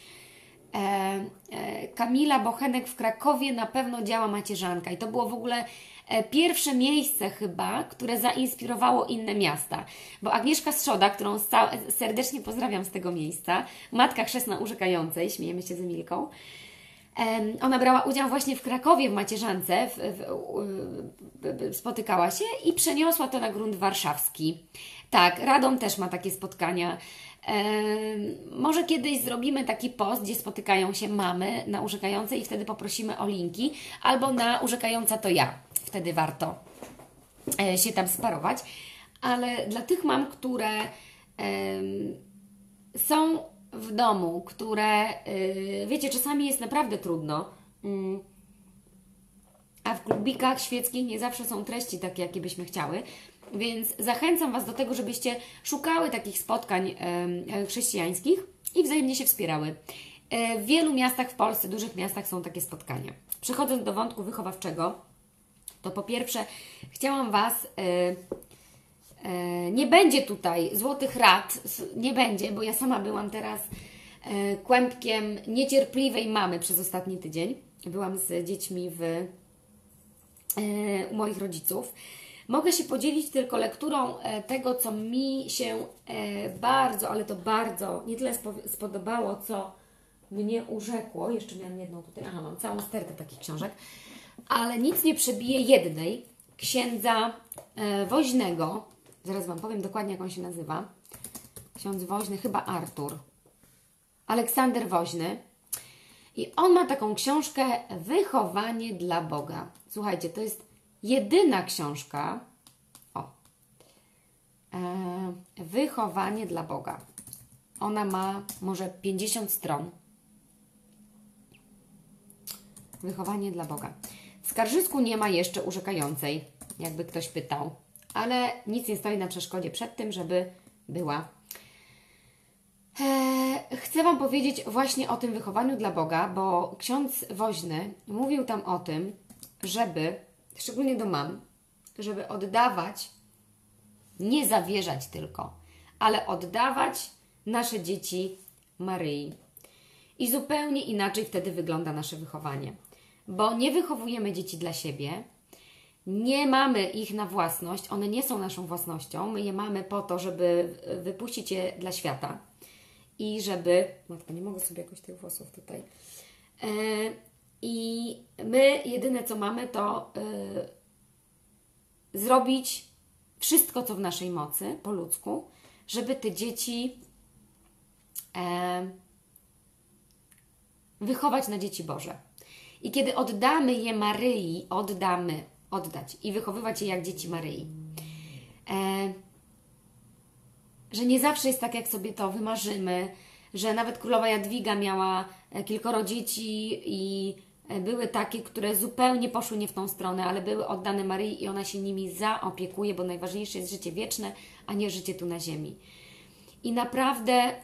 Kamila Bochenek w Krakowie na pewno działa Macierzanka. I to było w ogóle pierwsze miejsce chyba, które zainspirowało inne miasta. Bo Agnieszka Strzoda, którą serdecznie pozdrawiam z tego miejsca, matka chrzestna urzekającej, śmiejemy się z Emilką, ona brała udział właśnie w Krakowie w Macierzance, spotykała się i przeniosła to na grunt warszawski. Tak, Radom też ma takie spotkania. Może kiedyś zrobimy taki post, gdzie spotykają się mamy na urzekającej i wtedy poprosimy o linki, albo na urzekająca to ja. Wtedy warto się tam sparować. Ale dla tych mam, które są w domu, które, wiecie, czasami jest naprawdę trudno, a w klubikach świeckich nie zawsze są treści takie, jakie byśmy chciały, więc zachęcam Was do tego, żebyście szukały takich spotkań chrześcijańskich i wzajemnie się wspierały. W wielu miastach w Polsce, dużych miastach są takie spotkania. Przechodząc do wątku wychowawczego, to po pierwsze chciałam Was... nie będzie tutaj złotych rad, nie będzie, bo ja sama byłam teraz kłębkiem niecierpliwej mamy przez ostatni tydzień. Byłam z dziećmi u moich rodziców. Mogę się podzielić tylko lekturą tego, co mi się bardzo, ale to bardzo nie tyle spodobało, co mnie urzekło. Jeszcze miałam jedną tutaj, mam całą stertę takich książek, ale nic nie przebije jednej, księdza Woźnego. Zaraz Wam powiem dokładnie, jak on się nazywa. Ksiądz Woźny, chyba Artur. Aleksander Woźny. I on ma taką książkę Wychowanie dla Boga. Słuchajcie, to jest jedyna książka. Wychowanie dla Boga. Ona ma może 50 stron. Wychowanie dla Boga. W Skarżysku nie ma jeszcze urzekającej, jakby ktoś pytał. Ale nic nie stoi na przeszkodzie przed tym, żeby była. Chcę Wam powiedzieć właśnie o tym wychowaniu dla Boga, bo ksiądz Woźny mówił tam o tym, żeby, szczególnie do mam, żeby oddawać, nie zawierzać tylko, ale oddawać nasze dzieci Maryi. I zupełnie inaczej wtedy wygląda nasze wychowanie. Bo nie wychowujemy dzieci dla siebie, nie mamy ich na własność, one nie są naszą własnością, my je mamy po to, żeby wypuścić je dla świata i żeby... Matka, nie mogę sobie jakoś tych włosów tutaj... I my jedyne co mamy to zrobić wszystko co w naszej mocy, po ludzku, żeby te dzieci wychować na dzieci Boże. I kiedy oddamy je Maryi, oddać i wychowywać je jak dzieci Maryi. Że nie zawsze jest tak, jak sobie to wymarzymy, że nawet królowa Jadwiga miała kilkoro dzieci i były takie, które zupełnie poszły nie w tą stronę, ale były oddane Maryi i ona się nimi zaopiekuje, bo najważniejsze jest życie wieczne, a nie życie tu na ziemi. I naprawdę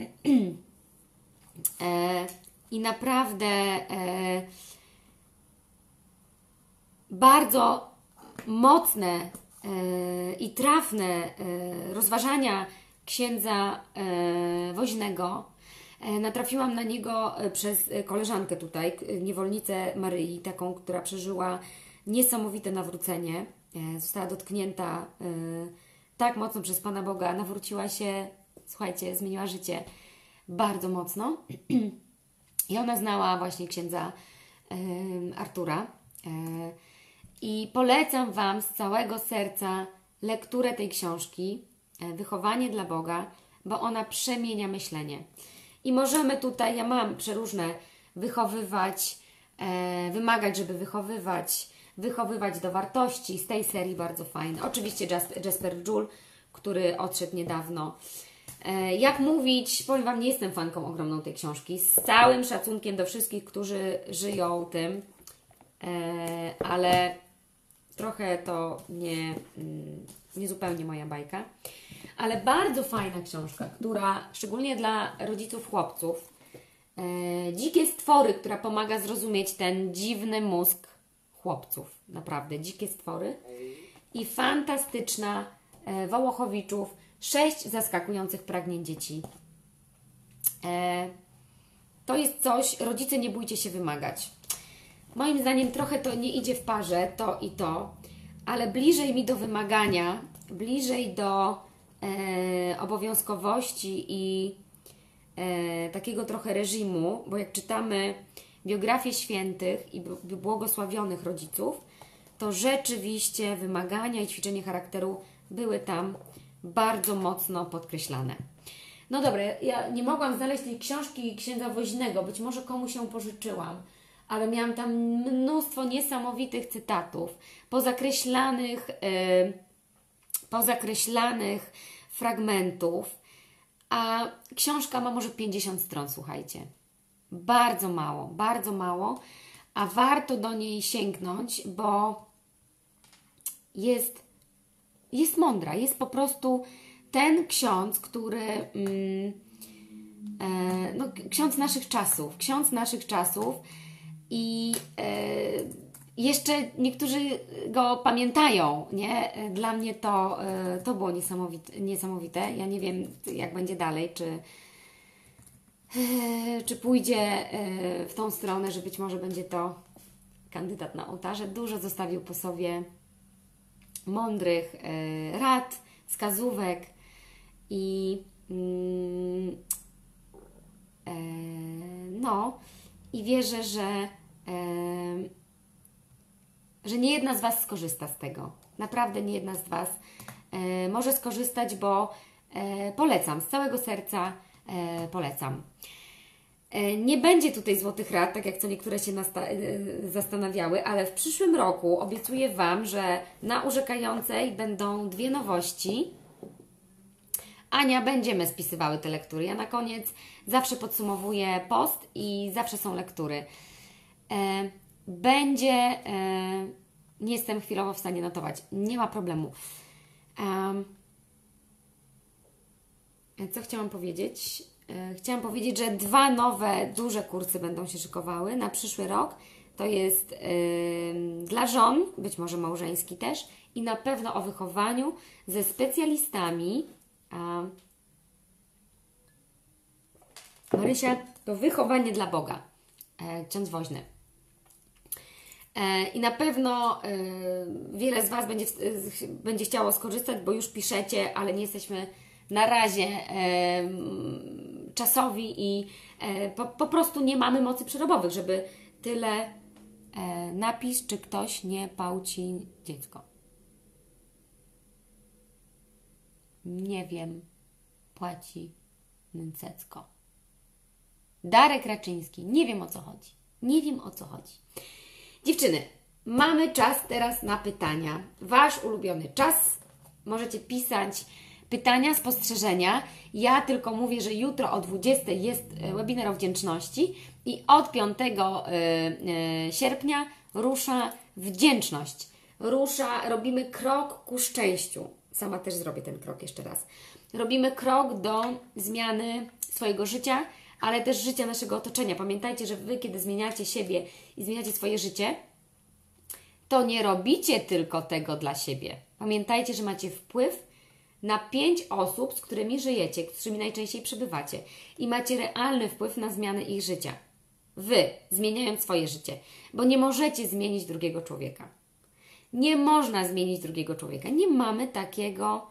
bardzo mocne i trafne rozważania księdza Woźnego. Natrafiłam na niego przez koleżankę tutaj, niewolnicę Maryi, taką, która przeżyła niesamowite nawrócenie. Została dotknięta tak mocno przez Pana Boga, nawróciła się, słuchajcie, zmieniła życie bardzo mocno. I ona znała właśnie księdza Artura. I polecam Wam z całego serca lekturę tej książki, Wychowanie dla Boga, bo ona przemienia myślenie. I możemy tutaj, ja mam przeróżne wychowywać, wymagać, żeby wychowywać do wartości, z tej serii bardzo fajne. Oczywiście Jasper Joule, który odszedł niedawno. Jak mówić, powiem Wam, nie jestem fanką ogromną tej książki, z całym szacunkiem do wszystkich, którzy żyją tym, ale trochę to nie zupełnie moja bajka. Ale bardzo fajna książka, która szczególnie dla rodziców chłopców, Dzikie stwory, która pomaga zrozumieć ten dziwny mózg chłopców. Naprawdę, Dzikie stwory. I fantastyczna Wołochowiczów, 6 zaskakujących pragnień dzieci. To jest coś, rodzice, nie bójcie się wymagać. Moim zdaniem trochę to nie idzie w parze, to i to, ale bliżej mi do wymagania, bliżej do obowiązkowości i takiego trochę reżimu, bo jak czytamy biografię świętych i błogosławionych rodziców, to rzeczywiście wymagania i ćwiczenie charakteru były tam bardzo mocno podkreślane. No dobra, ja nie mogłam znaleźć tej książki księdza Woźnego, być może komuś ją pożyczyłam, ale miałam tam mnóstwo niesamowitych cytatów, pozakreślanych fragmentów, a książka ma może 50 stron, słuchajcie. Bardzo mało, a warto do niej sięgnąć, bo jest mądra, jest po prostu ten ksiądz, który no, ksiądz naszych czasów i jeszcze niektórzy go pamiętają, nie? Dla mnie to było niesamowite. Ja nie wiem, jak będzie dalej, czy pójdzie w tą stronę, że być może będzie to kandydat na ołtarze. Dużo zostawił po sobie mądrych rad, wskazówek i i wierzę, że nie jedna z Was skorzysta z tego. Naprawdę nie jedna z Was może skorzystać, bo polecam, z całego serca polecam. Nie będzie tutaj złotych rad, tak jak co niektóre się zastanawiały, ale w przyszłym roku obiecuję Wam, że na Urzekającej będą 2 nowości. Ania, będziemy spisywały te lektury. Ja na koniec zawsze podsumowuję post i zawsze są lektury. Nie jestem chwilowo w stanie notować, nie ma problemu. Co chciałam powiedzieć? Chciałam powiedzieć, że 2 nowe, duże kursy będą się szykowały na przyszły rok. To jest dla żon, być może małżeński też, i na pewno o wychowaniu ze specjalistami. Marysia, to wychowanie dla Boga. Ksiądz Woźny. I na pewno wiele z Was będzie chciało skorzystać, bo już piszecie, ale nie jesteśmy na razie czasowi i po prostu nie mamy mocy przerobowych, żeby tyle napisz, czy ktoś nie pałci dziecko. Nie wiem, płaci Nyncecko. Darek Raczyński, nie wiem o co chodzi. Nie wiem o co chodzi. Dziewczyny, mamy czas teraz na pytania. Wasz ulubiony czas. Możecie pisać pytania, spostrzeżenia. Ja tylko mówię, że jutro o 20 jest webinar o wdzięczności i od 5 sierpnia rusza wdzięczność. Robimy krok ku szczęściu. Sama też zrobię ten krok jeszcze raz. Robimy krok do zmiany swojego życia, ale też życia naszego otoczenia. Pamiętajcie, że Wy, kiedy zmieniacie siebie i zmieniacie swoje życie, to nie robicie tylko tego dla siebie. Pamiętajcie, że macie wpływ na 5 osób, z którymi żyjecie, z którymi najczęściej przebywacie i macie realny wpływ na zmianę ich życia. Wy, zmieniając swoje życie, bo nie możecie zmienić drugiego człowieka. Nie można zmienić drugiego człowieka. Nie mamy takiego...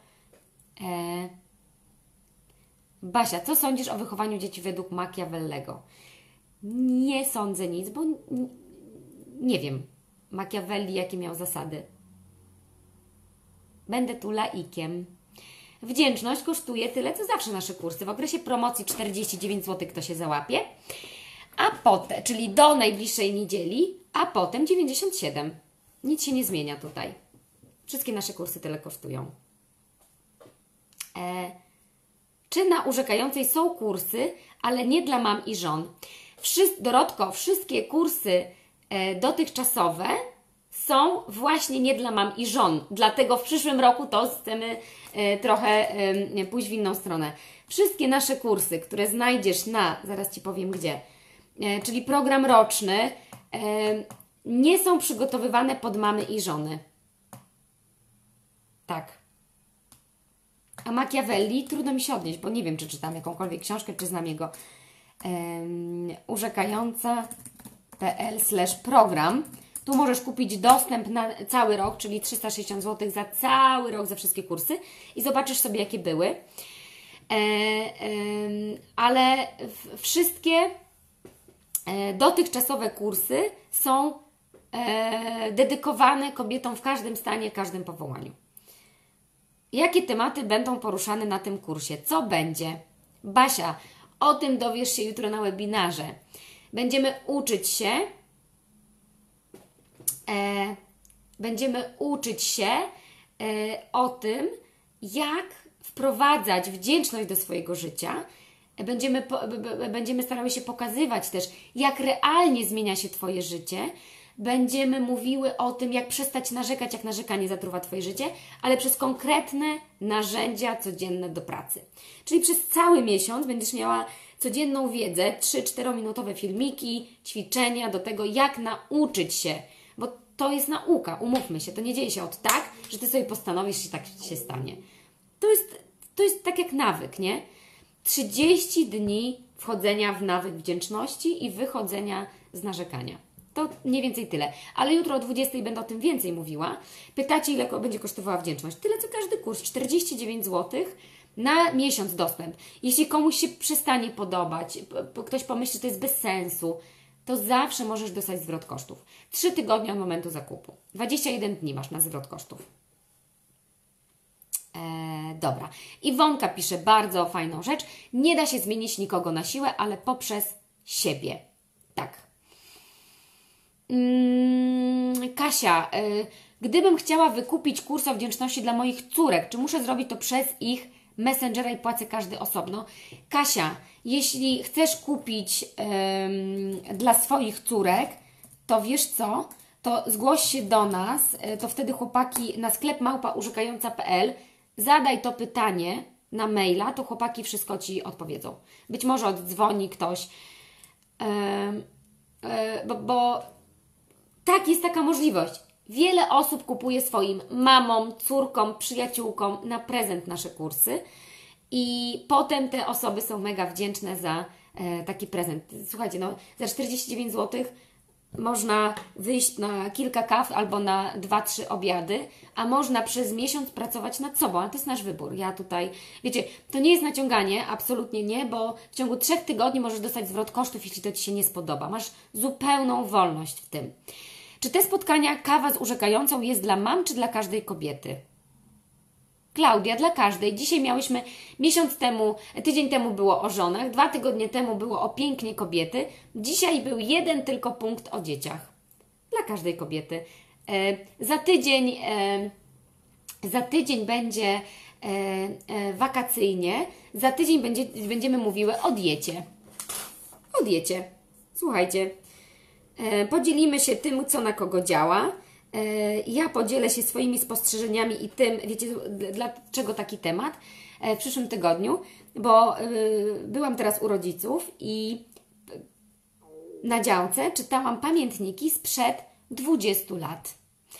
Basia, co sądzisz o wychowaniu dzieci według Machiavellego? Nie sądzę nic, bo nie wiem Machiavelli, jakie miał zasady. Będę tu laikiem. Wdzięczność kosztuje tyle, co zawsze nasze kursy. W okresie promocji 49 zł kto się załapie, a potem, czyli do najbliższej niedzieli, a potem 97. Nic się nie zmienia tutaj. Wszystkie nasze kursy tyle kosztują. Czy na Urzekającej są kursy, ale nie dla mam i żon? Dorotko, wszystkie kursy dotychczasowe są właśnie nie dla mam i żon. Dlatego w przyszłym roku to chcemy trochę pójść w inną stronę. Wszystkie nasze kursy, które znajdziesz zaraz Ci powiem gdzie, czyli program roczny, nie są przygotowywane pod mamy i żony. Tak. A Machiavelli trudno mi się odnieść, bo nie wiem, czy czytam jakąkolwiek książkę, czy znam jego urzekająca.pl/program. Tu możesz kupić dostęp na cały rok, czyli 360 zł za cały rok, za wszystkie kursy i zobaczysz sobie, jakie były. Ale wszystkie dotychczasowe kursy są dedykowane kobietom w każdym stanie, każdym powołaniu. Jakie tematy będą poruszane na tym kursie? Co będzie? Basia, o tym dowiesz się jutro na webinarze. Będziemy uczyć się o tym, jak wprowadzać wdzięczność do swojego życia, będziemy starały się pokazywać też, jak realnie zmienia się Twoje życie, będziemy mówiły o tym, jak przestać narzekać, jak narzekanie zatruwa Twoje życie, ale przez konkretne narzędzia codzienne do pracy. Czyli przez cały miesiąc będziesz miała codzienną wiedzę, 3-4 minutowe filmiki, ćwiczenia do tego, jak nauczyć się, bo to jest nauka, umówmy się, to nie dzieje się od tak, że Ty sobie postanowisz, że tak się stanie. To jest tak jak nawyk, nie? 30 dni wchodzenia w nawyk wdzięczności i wychodzenia z narzekania. To mniej więcej tyle. Ale jutro o 20 będę o tym więcej mówiła. Pytacie, ile będzie kosztowała wdzięczność? Tyle, co każdy kurs. 49 zł na miesiąc dostęp. Jeśli komuś się przestanie podobać, ktoś pomyśli, że to jest bez sensu, to zawsze możesz dostać zwrot kosztów. 3 tygodnie od momentu zakupu. 21 dni masz na zwrot kosztów. Dobra. Iwonka pisze bardzo fajną rzecz. Nie da się zmienić nikogo na siłę, ale poprzez siebie. Tak. Kasia, gdybym chciała wykupić kurs o wdzięczności dla moich córek, czy muszę zrobić to przez ich Messengera i płacę każdy osobno? Kasia, jeśli chcesz kupić dla swoich córek, to wiesz co? To zgłoś się do nas, to wtedy chłopaki na sklep@urzekająca.pl zadaj to pytanie na maila, to chłopaki wszystko Ci odpowiedzą. Być może oddzwoni ktoś, bo tak, jest taka możliwość. Wiele osób kupuje swoim mamom, córkom, przyjaciółkom na prezent nasze kursy i potem te osoby są mega wdzięczne za taki prezent. Słuchajcie, no za 49 zł można wyjść na kilka kaw albo na 2-3 obiady, a można przez miesiąc pracować nad sobą, ale to jest nasz wybór. Ja tutaj, wiecie, to nie jest naciąganie, absolutnie nie, bo w ciągu 3 tygodni możesz dostać zwrot kosztów, jeśli to Ci się nie spodoba. Masz zupełną wolność w tym. Czy te spotkania, kawa z urzekającą jest dla mam, czy dla każdej kobiety? Klaudia, dla każdej. Dzisiaj miałyśmy, tydzień temu było o żonach, 2 tygodnie temu było o pięknie kobiety. Dzisiaj był jeden tylko punkt o dzieciach. Dla każdej kobiety. Za tydzień będzie wakacyjnie. Za tydzień będziemy mówiły o diecie. O diecie. Słuchajcie. Podzielimy się tym, co na kogo działa. Ja podzielę się swoimi spostrzeżeniami i tym, wiecie, dlaczego taki temat w przyszłym tygodniu, bo byłam teraz u rodziców i na działce czytałam pamiętniki sprzed 20 lat.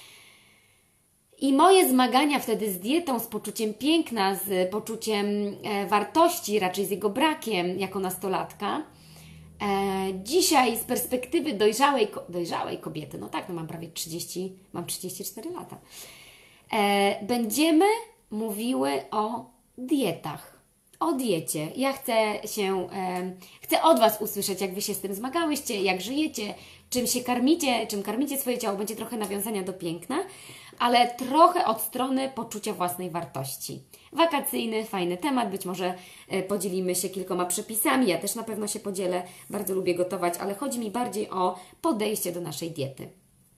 I moje zmagania wtedy z dietą, z poczuciem piękna, z poczuciem wartości, raczej z jego brakiem jako nastolatka, dzisiaj z perspektywy dojrzałej kobiety, no tak, no mam 34 lata, będziemy mówiły o dietach, o diecie. Ja chcę od Was usłyszeć, jak Wy się z tym zmagałyście, jak żyjecie, czym karmicie swoje ciało. Będzie trochę nawiązania do piękna, ale trochę od strony poczucia własnej wartości. Wakacyjny, fajny temat, być może podzielimy się kilkoma przepisami, ja też na pewno się podzielę, bardzo lubię gotować, ale chodzi mi bardziej o podejście do naszej diety.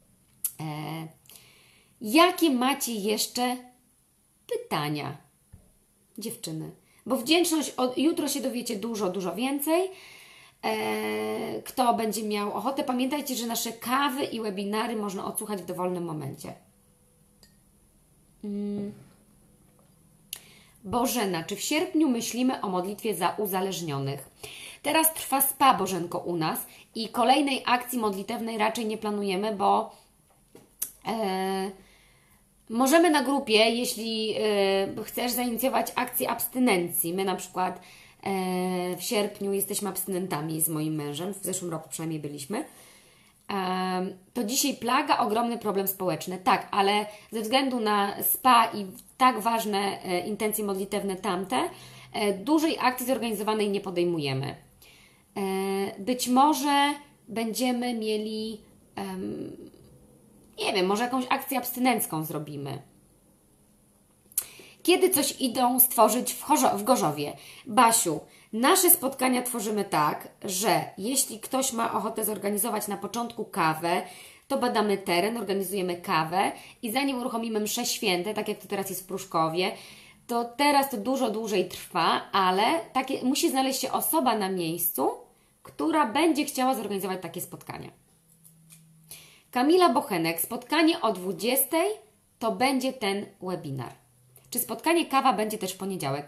Jakie macie jeszcze pytania, dziewczyny? Bo wdzięczność, jutro się dowiecie dużo więcej. Kto będzie miał ochotę, pamiętajcie, że nasze kawy i webinary można odsłuchać w dowolnym momencie. Bożena, czy w sierpniu myślimy o modlitwie za uzależnionych? Teraz trwa spa, Bożenko, u nas i kolejnej akcji modlitewnej raczej nie planujemy, bo możemy na grupie, jeśli chcesz zainicjować akcję abstynencji. My na przykład w sierpniu jesteśmy abstynentami z moim mężem, w zeszłym roku przynajmniej byliśmy. To dzisiaj plaga, ogromny problem społeczny. Tak, ale ze względu na spa i tak ważne intencje modlitewne tamte, dużej akcji zorganizowanej nie podejmujemy. Być może będziemy mieli, nie wiem, może jakąś akcję abstynencką zrobimy. Kiedy coś idą stworzyć w Gorzowie? Basiu, nasze spotkania tworzymy tak, że jeśli ktoś ma ochotę zorganizować na początku kawę, to badamy teren, organizujemy kawę i zanim uruchomimy msze święte, tak jak to teraz jest w Pruszkowie, to teraz to dużo dłużej trwa, ale musi znaleźć się osoba na miejscu, która będzie chciała zorganizować takie spotkania. Kamila Bochenek, spotkanie o 20 to będzie ten webinar. Czy spotkanie kawa będzie też w poniedziałek?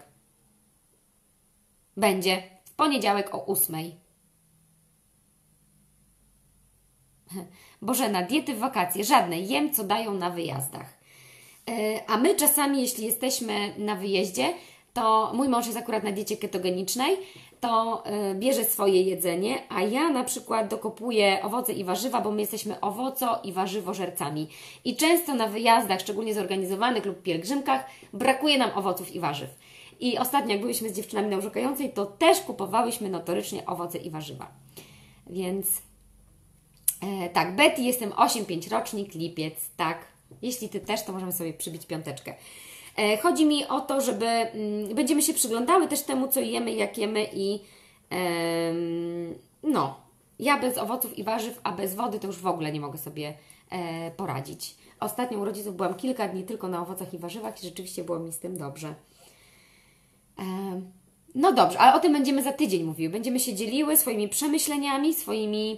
Będzie. W poniedziałek o 8. Bożena, diety w wakacje, żadne. Jem, co dają na wyjazdach. A my czasami, jeśli jesteśmy na wyjeździe, to mój mąż jest akurat na diecie ketogenicznej, to bierze swoje jedzenie, a ja na przykład dokopuję owoce i warzywa, bo my jesteśmy owoco- i warzywożercami. I często na wyjazdach, szczególnie zorganizowanych lub pielgrzymkach, brakuje nam owoców i warzyw. I ostatnio, jak byliśmy z dziewczynami na Urzekającej, to też kupowałyśmy notorycznie owoce i warzywa. Więc tak, Betty, jestem 8-5 rocznik, lipiec, tak. Jeśli Ty też, to możemy sobie przybić piąteczkę. Chodzi mi o to, żeby będziemy się przyglądały też temu, co jemy, jak jemy i no, ja bez owoców i warzyw, a bez wody to już w ogóle nie mogę sobie poradzić. Ostatnio u rodziców byłam kilka dni tylko na owocach i warzywach i rzeczywiście było mi z tym dobrze. No dobrze, ale o tym będziemy za tydzień mówiły. Będziemy się dzieliły swoimi przemyśleniami, swoimi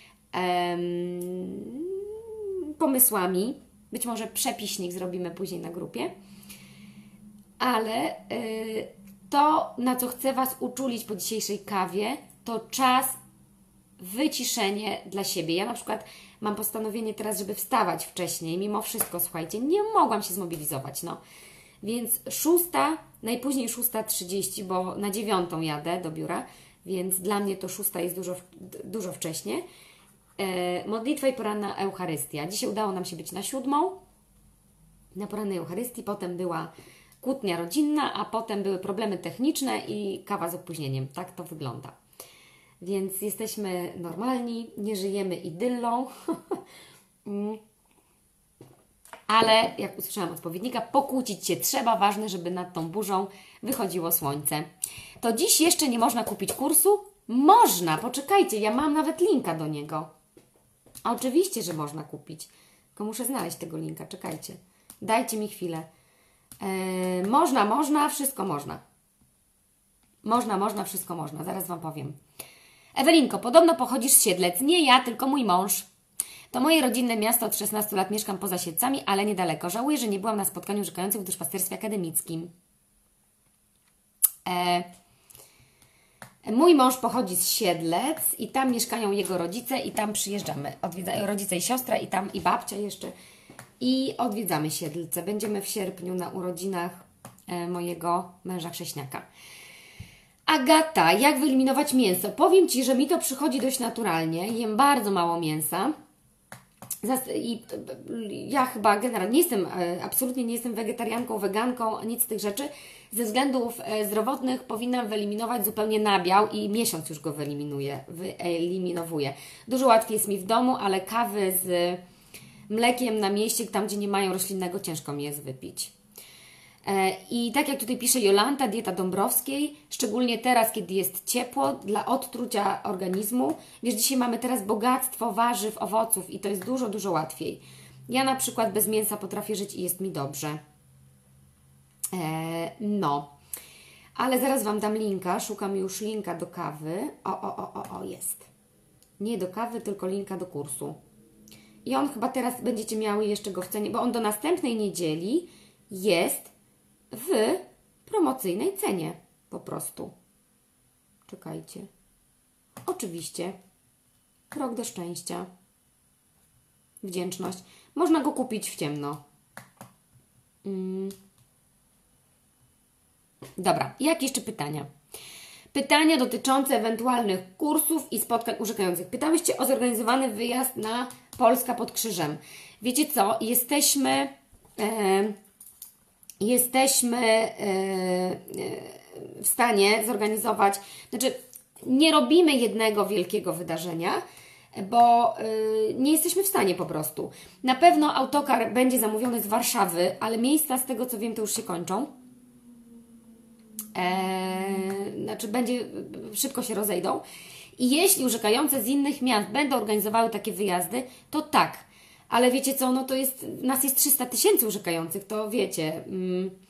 pomysłami. Być może przepiśnik zrobimy później na grupie. Ale to, na co chcę Was uczulić po dzisiejszej kawie, to czas, wyciszenie dla siebie. Ja na przykład mam postanowienie teraz, żeby wstawać wcześniej. Mimo wszystko, słuchajcie, nie mogłam się zmobilizować. No. Więc 6, najpóźniej 6:30, bo na 9 jadę do biura, więc dla mnie to 6 jest dużo wcześnie. Modlitwa i poranna Eucharystia. Dzisiaj udało nam się być na 7, na porannej Eucharystii, potem była kłótnia rodzinna, a potem były problemy techniczne i kawa z opóźnieniem. Tak to wygląda. Więc jesteśmy normalni, nie żyjemy idyllą, ale jak usłyszałam od odpowiednika, pokłócić się trzeba, ważne, żeby nad tą burzą wychodziło słońce. To dziś jeszcze nie można kupić kursu? Można, poczekajcie, ja mam nawet linka do niego. A oczywiście, że można kupić, tylko muszę znaleźć tego linka, czekajcie. Dajcie mi chwilę. Można, wszystko można. Można, wszystko można. Zaraz Wam powiem. Ewelinko, podobno pochodzisz z Siedlec. Nie ja, tylko mój mąż. To moje rodzinne miasto, od 16 lat mieszkam poza Siedlcami, ale niedaleko. Żałuję, że nie byłam na spotkaniu urzekających w duszpasterstwie akademickim. Mój mąż pochodzi z Siedlec i tam mieszkają jego rodzice i tam przyjeżdżamy. Odwiedzają rodzice i siostra i tam i babcia jeszcze. I odwiedzamy Siedlce. Będziemy w sierpniu na urodzinach mojego męża chrześniaka. Agata, jak wyeliminować mięso? Powiem Ci, że mi to przychodzi dość naturalnie. Jem bardzo mało mięsa. I ja chyba generalnie nie jestem, absolutnie nie jestem wegetarianką, weganką, nic z tych rzeczy. Ze względów zdrowotnych powinnam wyeliminować zupełnie nabiał i miesiąc już go wyeliminowuję. Dużo łatwiej jest mi w domu, ale kawy z mlekiem na mieście, tam gdzie nie mają roślinnego, ciężko mi jest wypić. I tak jak tutaj pisze Jolanta, dieta Dąbrowskiej, szczególnie teraz, kiedy jest ciepło, dla odtrucia organizmu. Wiesz, dzisiaj mamy teraz bogactwo warzyw, owoców i to jest dużo, dużo łatwiej. Ja na przykład bez mięsa potrafię żyć i jest mi dobrze. No. Ale zaraz Wam dam linka, szukam już linka do kawy. O, jest. Nie do kawy, tylko linka do kursu. I on chyba teraz będziecie miały jeszcze go w cenie, bo on do następnej niedzieli jest w promocyjnej cenie po prostu. Czekajcie. Oczywiście. Krok do szczęścia. Wdzięczność. Można go kupić w ciemno. Dobra. Jakie jeszcze pytania? Pytania dotyczące ewentualnych kursów i spotkań urzekających. Pytałyście o zorganizowany wyjazd na Polska pod Krzyżem. Wiecie co? Jesteśmy w stanie zorganizować, znaczy nie robimy jednego wielkiego wydarzenia, bo nie jesteśmy w stanie po prostu. Na pewno autokar będzie zamówiony z Warszawy, ale miejsca z tego co wiem to już się kończą. Znaczy szybko się rozejdą. I jeśli urzekające z innych miast będą organizowały takie wyjazdy, to tak. Ale wiecie co, no to nas jest 300 000 urzekających, to wiecie,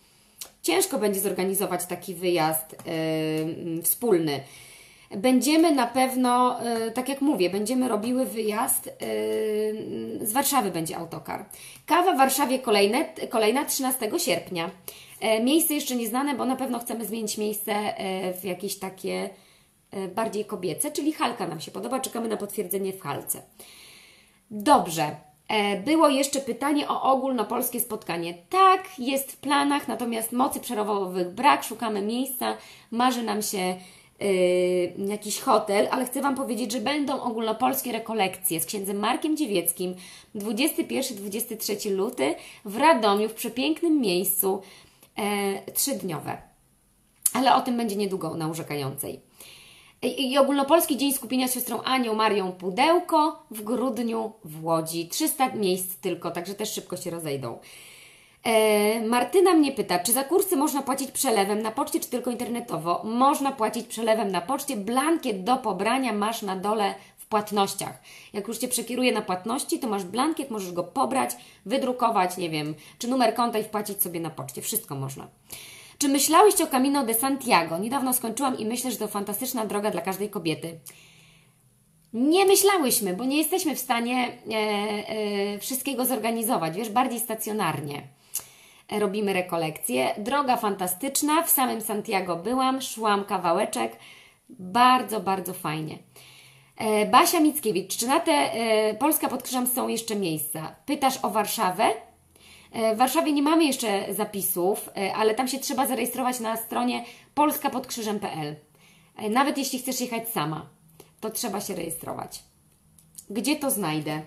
ciężko będzie zorganizować taki wyjazd wspólny. Będziemy na pewno, tak jak mówię, będziemy robiły wyjazd, z Warszawy będzie autokar. Kawa w Warszawie kolejna 13 sierpnia. Miejsce jeszcze nieznane, bo na pewno chcemy zmienić miejsce w jakieś takie bardziej kobiece, czyli halka nam się podoba, czekamy na potwierdzenie w halce. Dobrze. Było jeszcze pytanie o ogólnopolskie spotkanie. Tak, jest w planach, natomiast mocy przerobowych brak, szukamy miejsca, marzy nam się jakiś hotel, ale chcę Wam powiedzieć, że będą ogólnopolskie rekolekcje z księdzem Markiem Dziewieckim 21-23 luty w Radomiu, w przepięknym miejscu, 3-dniowe. Ale o tym będzie niedługo na Urzekającej. I ogólnopolski dzień skupienia z siostrą Anią Marią Pudełko w grudniu w Łodzi. 300 miejsc tylko, także też szybko się rozejdą. Martyna mnie pyta, czy za kursy można płacić przelewem na poczcie, czy tylko internetowo? Można płacić przelewem na poczcie. Blankiet do pobrania masz na dole w płatnościach. Jak już Cię przekieruje na płatności, to masz blankiet, możesz go pobrać, wydrukować, nie wiem, czy numer konta i wpłacić sobie na poczcie. Wszystko można. Czy myślałyście o Camino de Santiago? Niedawno skończyłam i myślę, że to fantastyczna droga dla każdej kobiety. Nie myślałyśmy, bo nie jesteśmy w stanie wszystkiego zorganizować. Wiesz, bardziej stacjonarnie robimy rekolekcje. Droga fantastyczna, w samym Santiago byłam, szłam kawałeczek. Bardzo, bardzo fajnie. Basia Mickiewicz, czy na te Polska pod krzyżem są jeszcze miejsca? Pytasz o Warszawę? W Warszawie nie mamy jeszcze zapisów, ale tam się trzeba zarejestrować na stronie polskapodkrzyżem.pl. Nawet jeśli chcesz jechać sama, to trzeba się rejestrować. Gdzie to znajdę?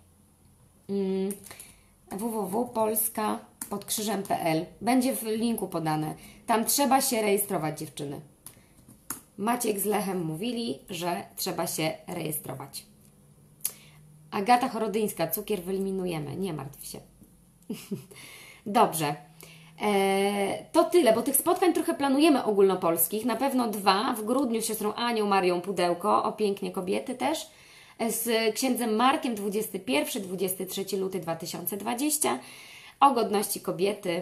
www.polskapodkrzyżem.pl. Będzie w linku podane. Tam trzeba się rejestrować, dziewczyny. Maciek z Lechem mówili, że trzeba się rejestrować. Agata Chorodyńska, cukier wyeliminujemy. Nie martw się. Dobrze. To tyle, bo tych spotkań trochę planujemy ogólnopolskich. Na pewno 2 w grudniu z siostrą Anią Marią Pudełko, o pięknie kobiety też. Z księdzem Markiem 21-23 luty 2020. O godności kobiety.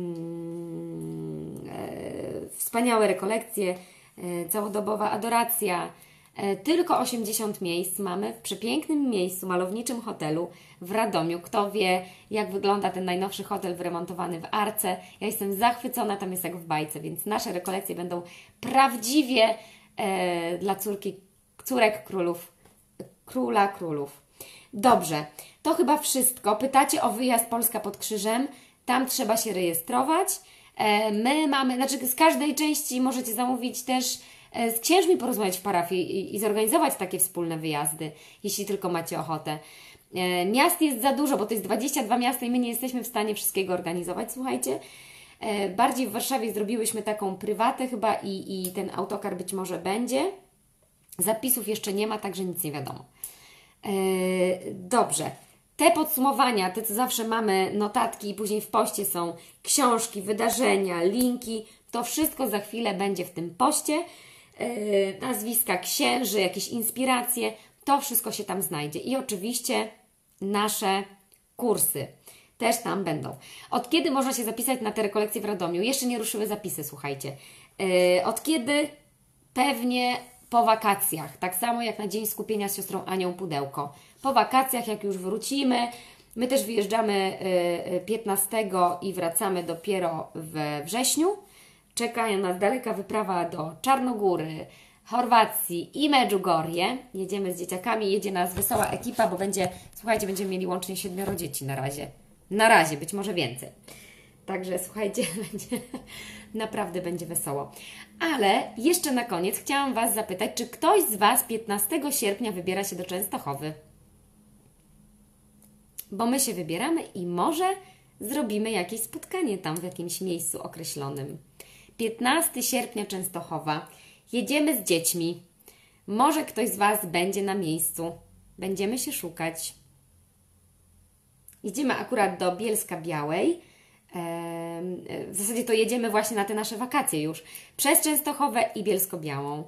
Wspaniałe rekolekcje. Całodobowa adoracja. Tylko 80 miejsc mamy w przepięknym miejscu, malowniczym hotelu w Radomiu. Kto wie, jak wygląda ten najnowszy hotel wyremontowany w Arce. Ja jestem zachwycona, tam jest jak w bajce, więc nasze rekolekcje będą prawdziwie dla córek królów, króla królów. Dobrze, to chyba wszystko. Pytacie o wyjazd Polska pod krzyżem. Tam trzeba się rejestrować. My mamy, znaczy z każdej części możecie zamówić też z księżmi porozmawiać w parafii i zorganizować takie wspólne wyjazdy, jeśli tylko macie ochotę. Miast jest za dużo, bo to jest 22 miasta i my nie jesteśmy w stanie wszystkiego organizować, słuchajcie. Bardziej w Warszawie zrobiłyśmy taką prywatę chyba i ten autokar być może będzie. Zapisów jeszcze nie ma, także nic nie wiadomo. Dobrze. Te podsumowania, te co zawsze mamy, notatki i później w poście są książki, wydarzenia, linki. To wszystko za chwilę będzie w tym poście. Nazwiska księży, jakieś inspiracje, to wszystko się tam znajdzie. I oczywiście nasze kursy też tam będą. Od kiedy można się zapisać na te rekolekcje w Radomiu? Jeszcze nie ruszyły zapisy, słuchajcie. Od kiedy? Pewnie po wakacjach. Tak samo jak na Dzień Skupienia z siostrą Anią Pudełko. Po wakacjach, jak już wrócimy. My też wyjeżdżamy 15 i wracamy dopiero we wrześniu. Czekają nas daleka wyprawa do Czarnogóry, Chorwacji i Medjugorje. Jedziemy z dzieciakami, jedzie nas wesoła ekipa, bo będzie, słuchajcie, będziemy mieli łącznie 7 dzieci na razie. Na razie, być może więcej. Także słuchajcie, naprawdę będzie wesoło. Ale jeszcze na koniec chciałam Was zapytać, czy ktoś z Was 15 sierpnia wybiera się do Częstochowy? Bo my się wybieramy i może zrobimy jakieś spotkanie tam w jakimś miejscu określonym. 15 sierpnia Częstochowa. Jedziemy z dziećmi. Może ktoś z Was będzie na miejscu. Będziemy się szukać. Jedziemy akurat do Bielska Białej. W zasadzie to jedziemy właśnie na te nasze wakacje już. Przez Częstochowę i Bielsko-Białą.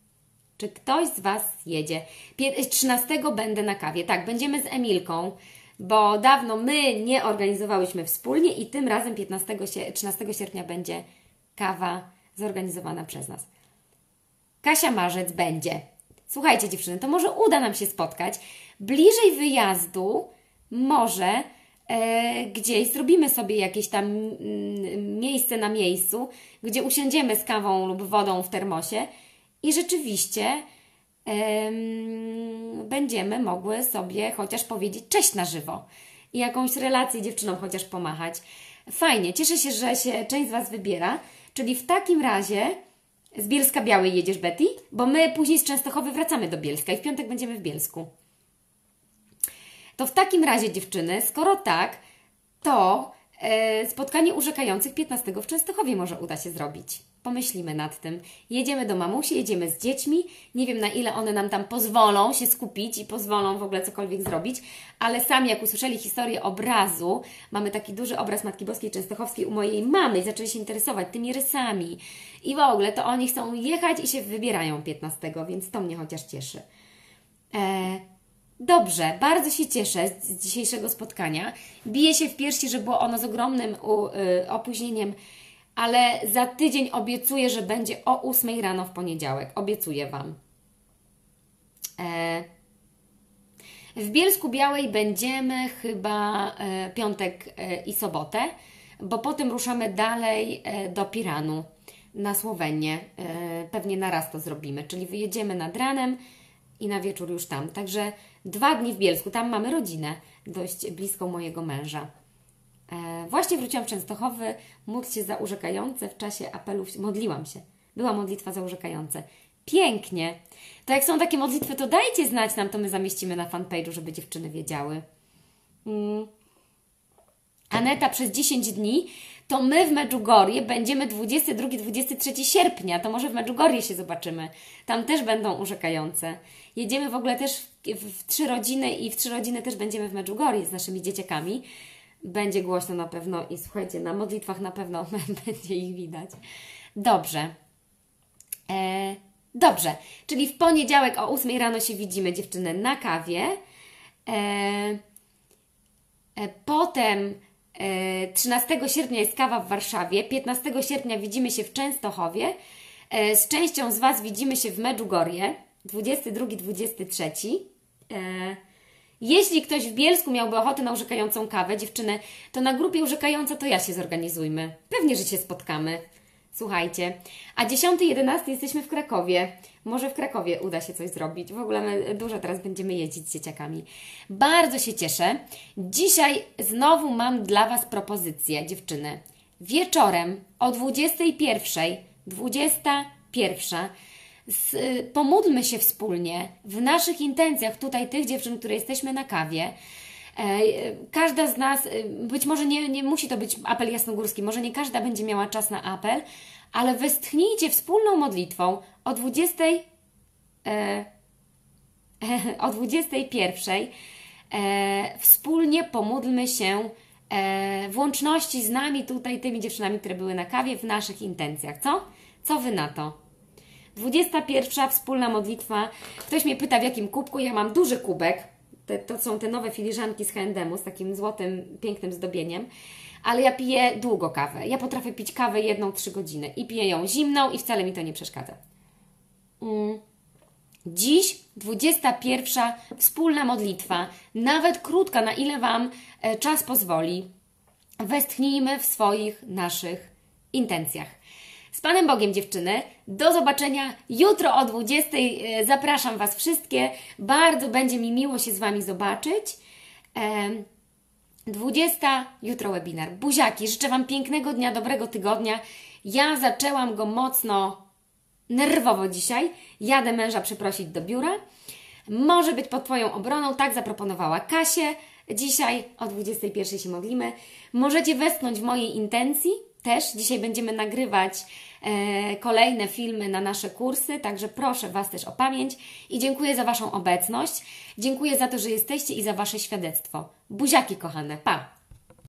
Czy ktoś z Was jedzie? 13 będę na kawie. Tak, będziemy z Emilką. bo dawno my nie organizowałyśmy wspólnie i tym razem 13 sierpnia będzie kawa zorganizowana przez nas. Kasia Marzec będzie. Słuchajcie dziewczyny, to może uda nam się spotkać. Bliżej wyjazdu może gdzieś zrobimy sobie jakieś tam miejsce na miejscu, gdzie usiądziemy z kawą lub wodą w termosie i rzeczywiście będziemy mogły sobie chociaż powiedzieć cześć na żywo i jakąś relację dziewczynom chociaż pomachać. Fajnie, cieszę się, że się część z Was wybiera, czyli w takim razie z Bielska Białej jedziesz, Betty? Bo my później z Częstochowy wracamy do Bielska i w piątek będziemy w Bielsku. To w takim razie, dziewczyny, skoro tak, to spotkanie urzekających 15 w Częstochowie może uda się zrobić. Pomyślimy nad tym. Jedziemy do mamusi, jedziemy z dziećmi. Nie wiem, na ile one nam tam pozwolą się skupić i pozwolą w ogóle cokolwiek zrobić, ale sami jak usłyszeli historię obrazu, mamy taki duży obraz Matki Boskiej Częstochowskiej u mojej mamy i zaczęli się interesować tymi rysami. I w ogóle to oni chcą jechać i się wybierają 15, więc to mnie chociaż cieszy. Dobrze, bardzo się cieszę z dzisiejszego spotkania. Biję się w piersi, że było ono z ogromnym opóźnieniem, ale za tydzień obiecuję, że będzie o 8 rano w poniedziałek. Obiecuję Wam. W Bielsku Białej będziemy chyba piątek i sobotę, bo potem ruszamy dalej do Piranu na Słowenię. Pewnie na raz to zrobimy, czyli wyjedziemy nad ranem i na wieczór już tam. Także 2 dni w Bielsku. Tam mamy rodzinę dość bliską mojego męża. Właśnie wróciłam z Częstochowy. Módl się za urzekające w czasie apelów. Modliłam się. Była modlitwa za urzekające. Pięknie. To jak są takie modlitwy, to dajcie znać nam, to my zamieścimy na fanpage'u, żeby dziewczyny wiedziały. Aneta, przez 10 dni to my w Medjugorje będziemy 22-23 sierpnia. To może w Medjugorje się zobaczymy. Tam też będą urzekające. Jedziemy w ogóle też w 3 rodziny i w 3 rodziny też będziemy w Medjugorje z naszymi dzieciakami. Będzie głośno na pewno i słuchajcie, na modlitwach na pewno będzie ich widać. Dobrze. Dobrze, czyli w poniedziałek o 8 rano się widzimy, dziewczyny, na kawie. Potem 13 sierpnia jest kawa w Warszawie, 15 sierpnia widzimy się w Częstochowie, z częścią z Was widzimy się w Medjugorje, 22-23. Jeśli ktoś w Bielsku miałby ochotę na urzekającą kawę, dziewczyny, to na grupie urzekająca to ja się zorganizujmy. Pewnie, że się spotkamy. Słuchajcie, a 10-11 jesteśmy w Krakowie. Może w Krakowie uda się coś zrobić. W ogóle my dużo teraz będziemy jeździć z dzieciakami. Bardzo się cieszę. Dzisiaj znowu mam dla Was propozycję, dziewczyny. Wieczorem o 21:00, 21:00, pomódlmy się wspólnie w naszych intencjach, tutaj tych dziewczyn, które jesteśmy na kawie. Każda z nas, być może nie musi to być apel jasnogórski, może nie każda będzie miała czas na apel, ale westchnijcie wspólną modlitwą o 21:00 wspólnie pomódlmy się w łączności z nami tutaj, tymi dziewczynami, które były na kawie, w naszych intencjach. Co? Co Wy na to? 21:00 wspólna modlitwa. Ktoś mnie pyta, w jakim kubku. Ja mam duży kubek. To są te nowe filiżanki z H&M-u z takim złotym, pięknym zdobieniem. Ale ja piję długo kawę. Ja potrafię pić kawę 1-3 godziny. I piję ją zimną i wcale mi to nie przeszkadza. Dziś 21:00 wspólna modlitwa. Nawet krótka, na ile Wam czas pozwoli. Westchnijmy w swoich, naszych intencjach. Z Panem Bogiem, dziewczyny. Do zobaczenia jutro o 20:00. Zapraszam Was wszystkie. Bardzo będzie mi miło się z Wami zobaczyć. 20:00 jutro webinar. Buziaki, życzę Wam pięknego dnia, dobrego tygodnia. Ja zaczęłam go mocno nerwowo dzisiaj. Jadę męża przeprosić do biura. Może być pod Twoją obroną. Tak zaproponowała Kasię. Dzisiaj o 21:00 się modlimy. Możecie westchnąć w mojej intencji. Też dzisiaj będziemy nagrywać kolejne filmy na nasze kursy, także proszę Was też o pamięć i dziękuję za Waszą obecność. Dziękuję za to, że jesteście i za Wasze świadectwo. Buziaki kochane, pa!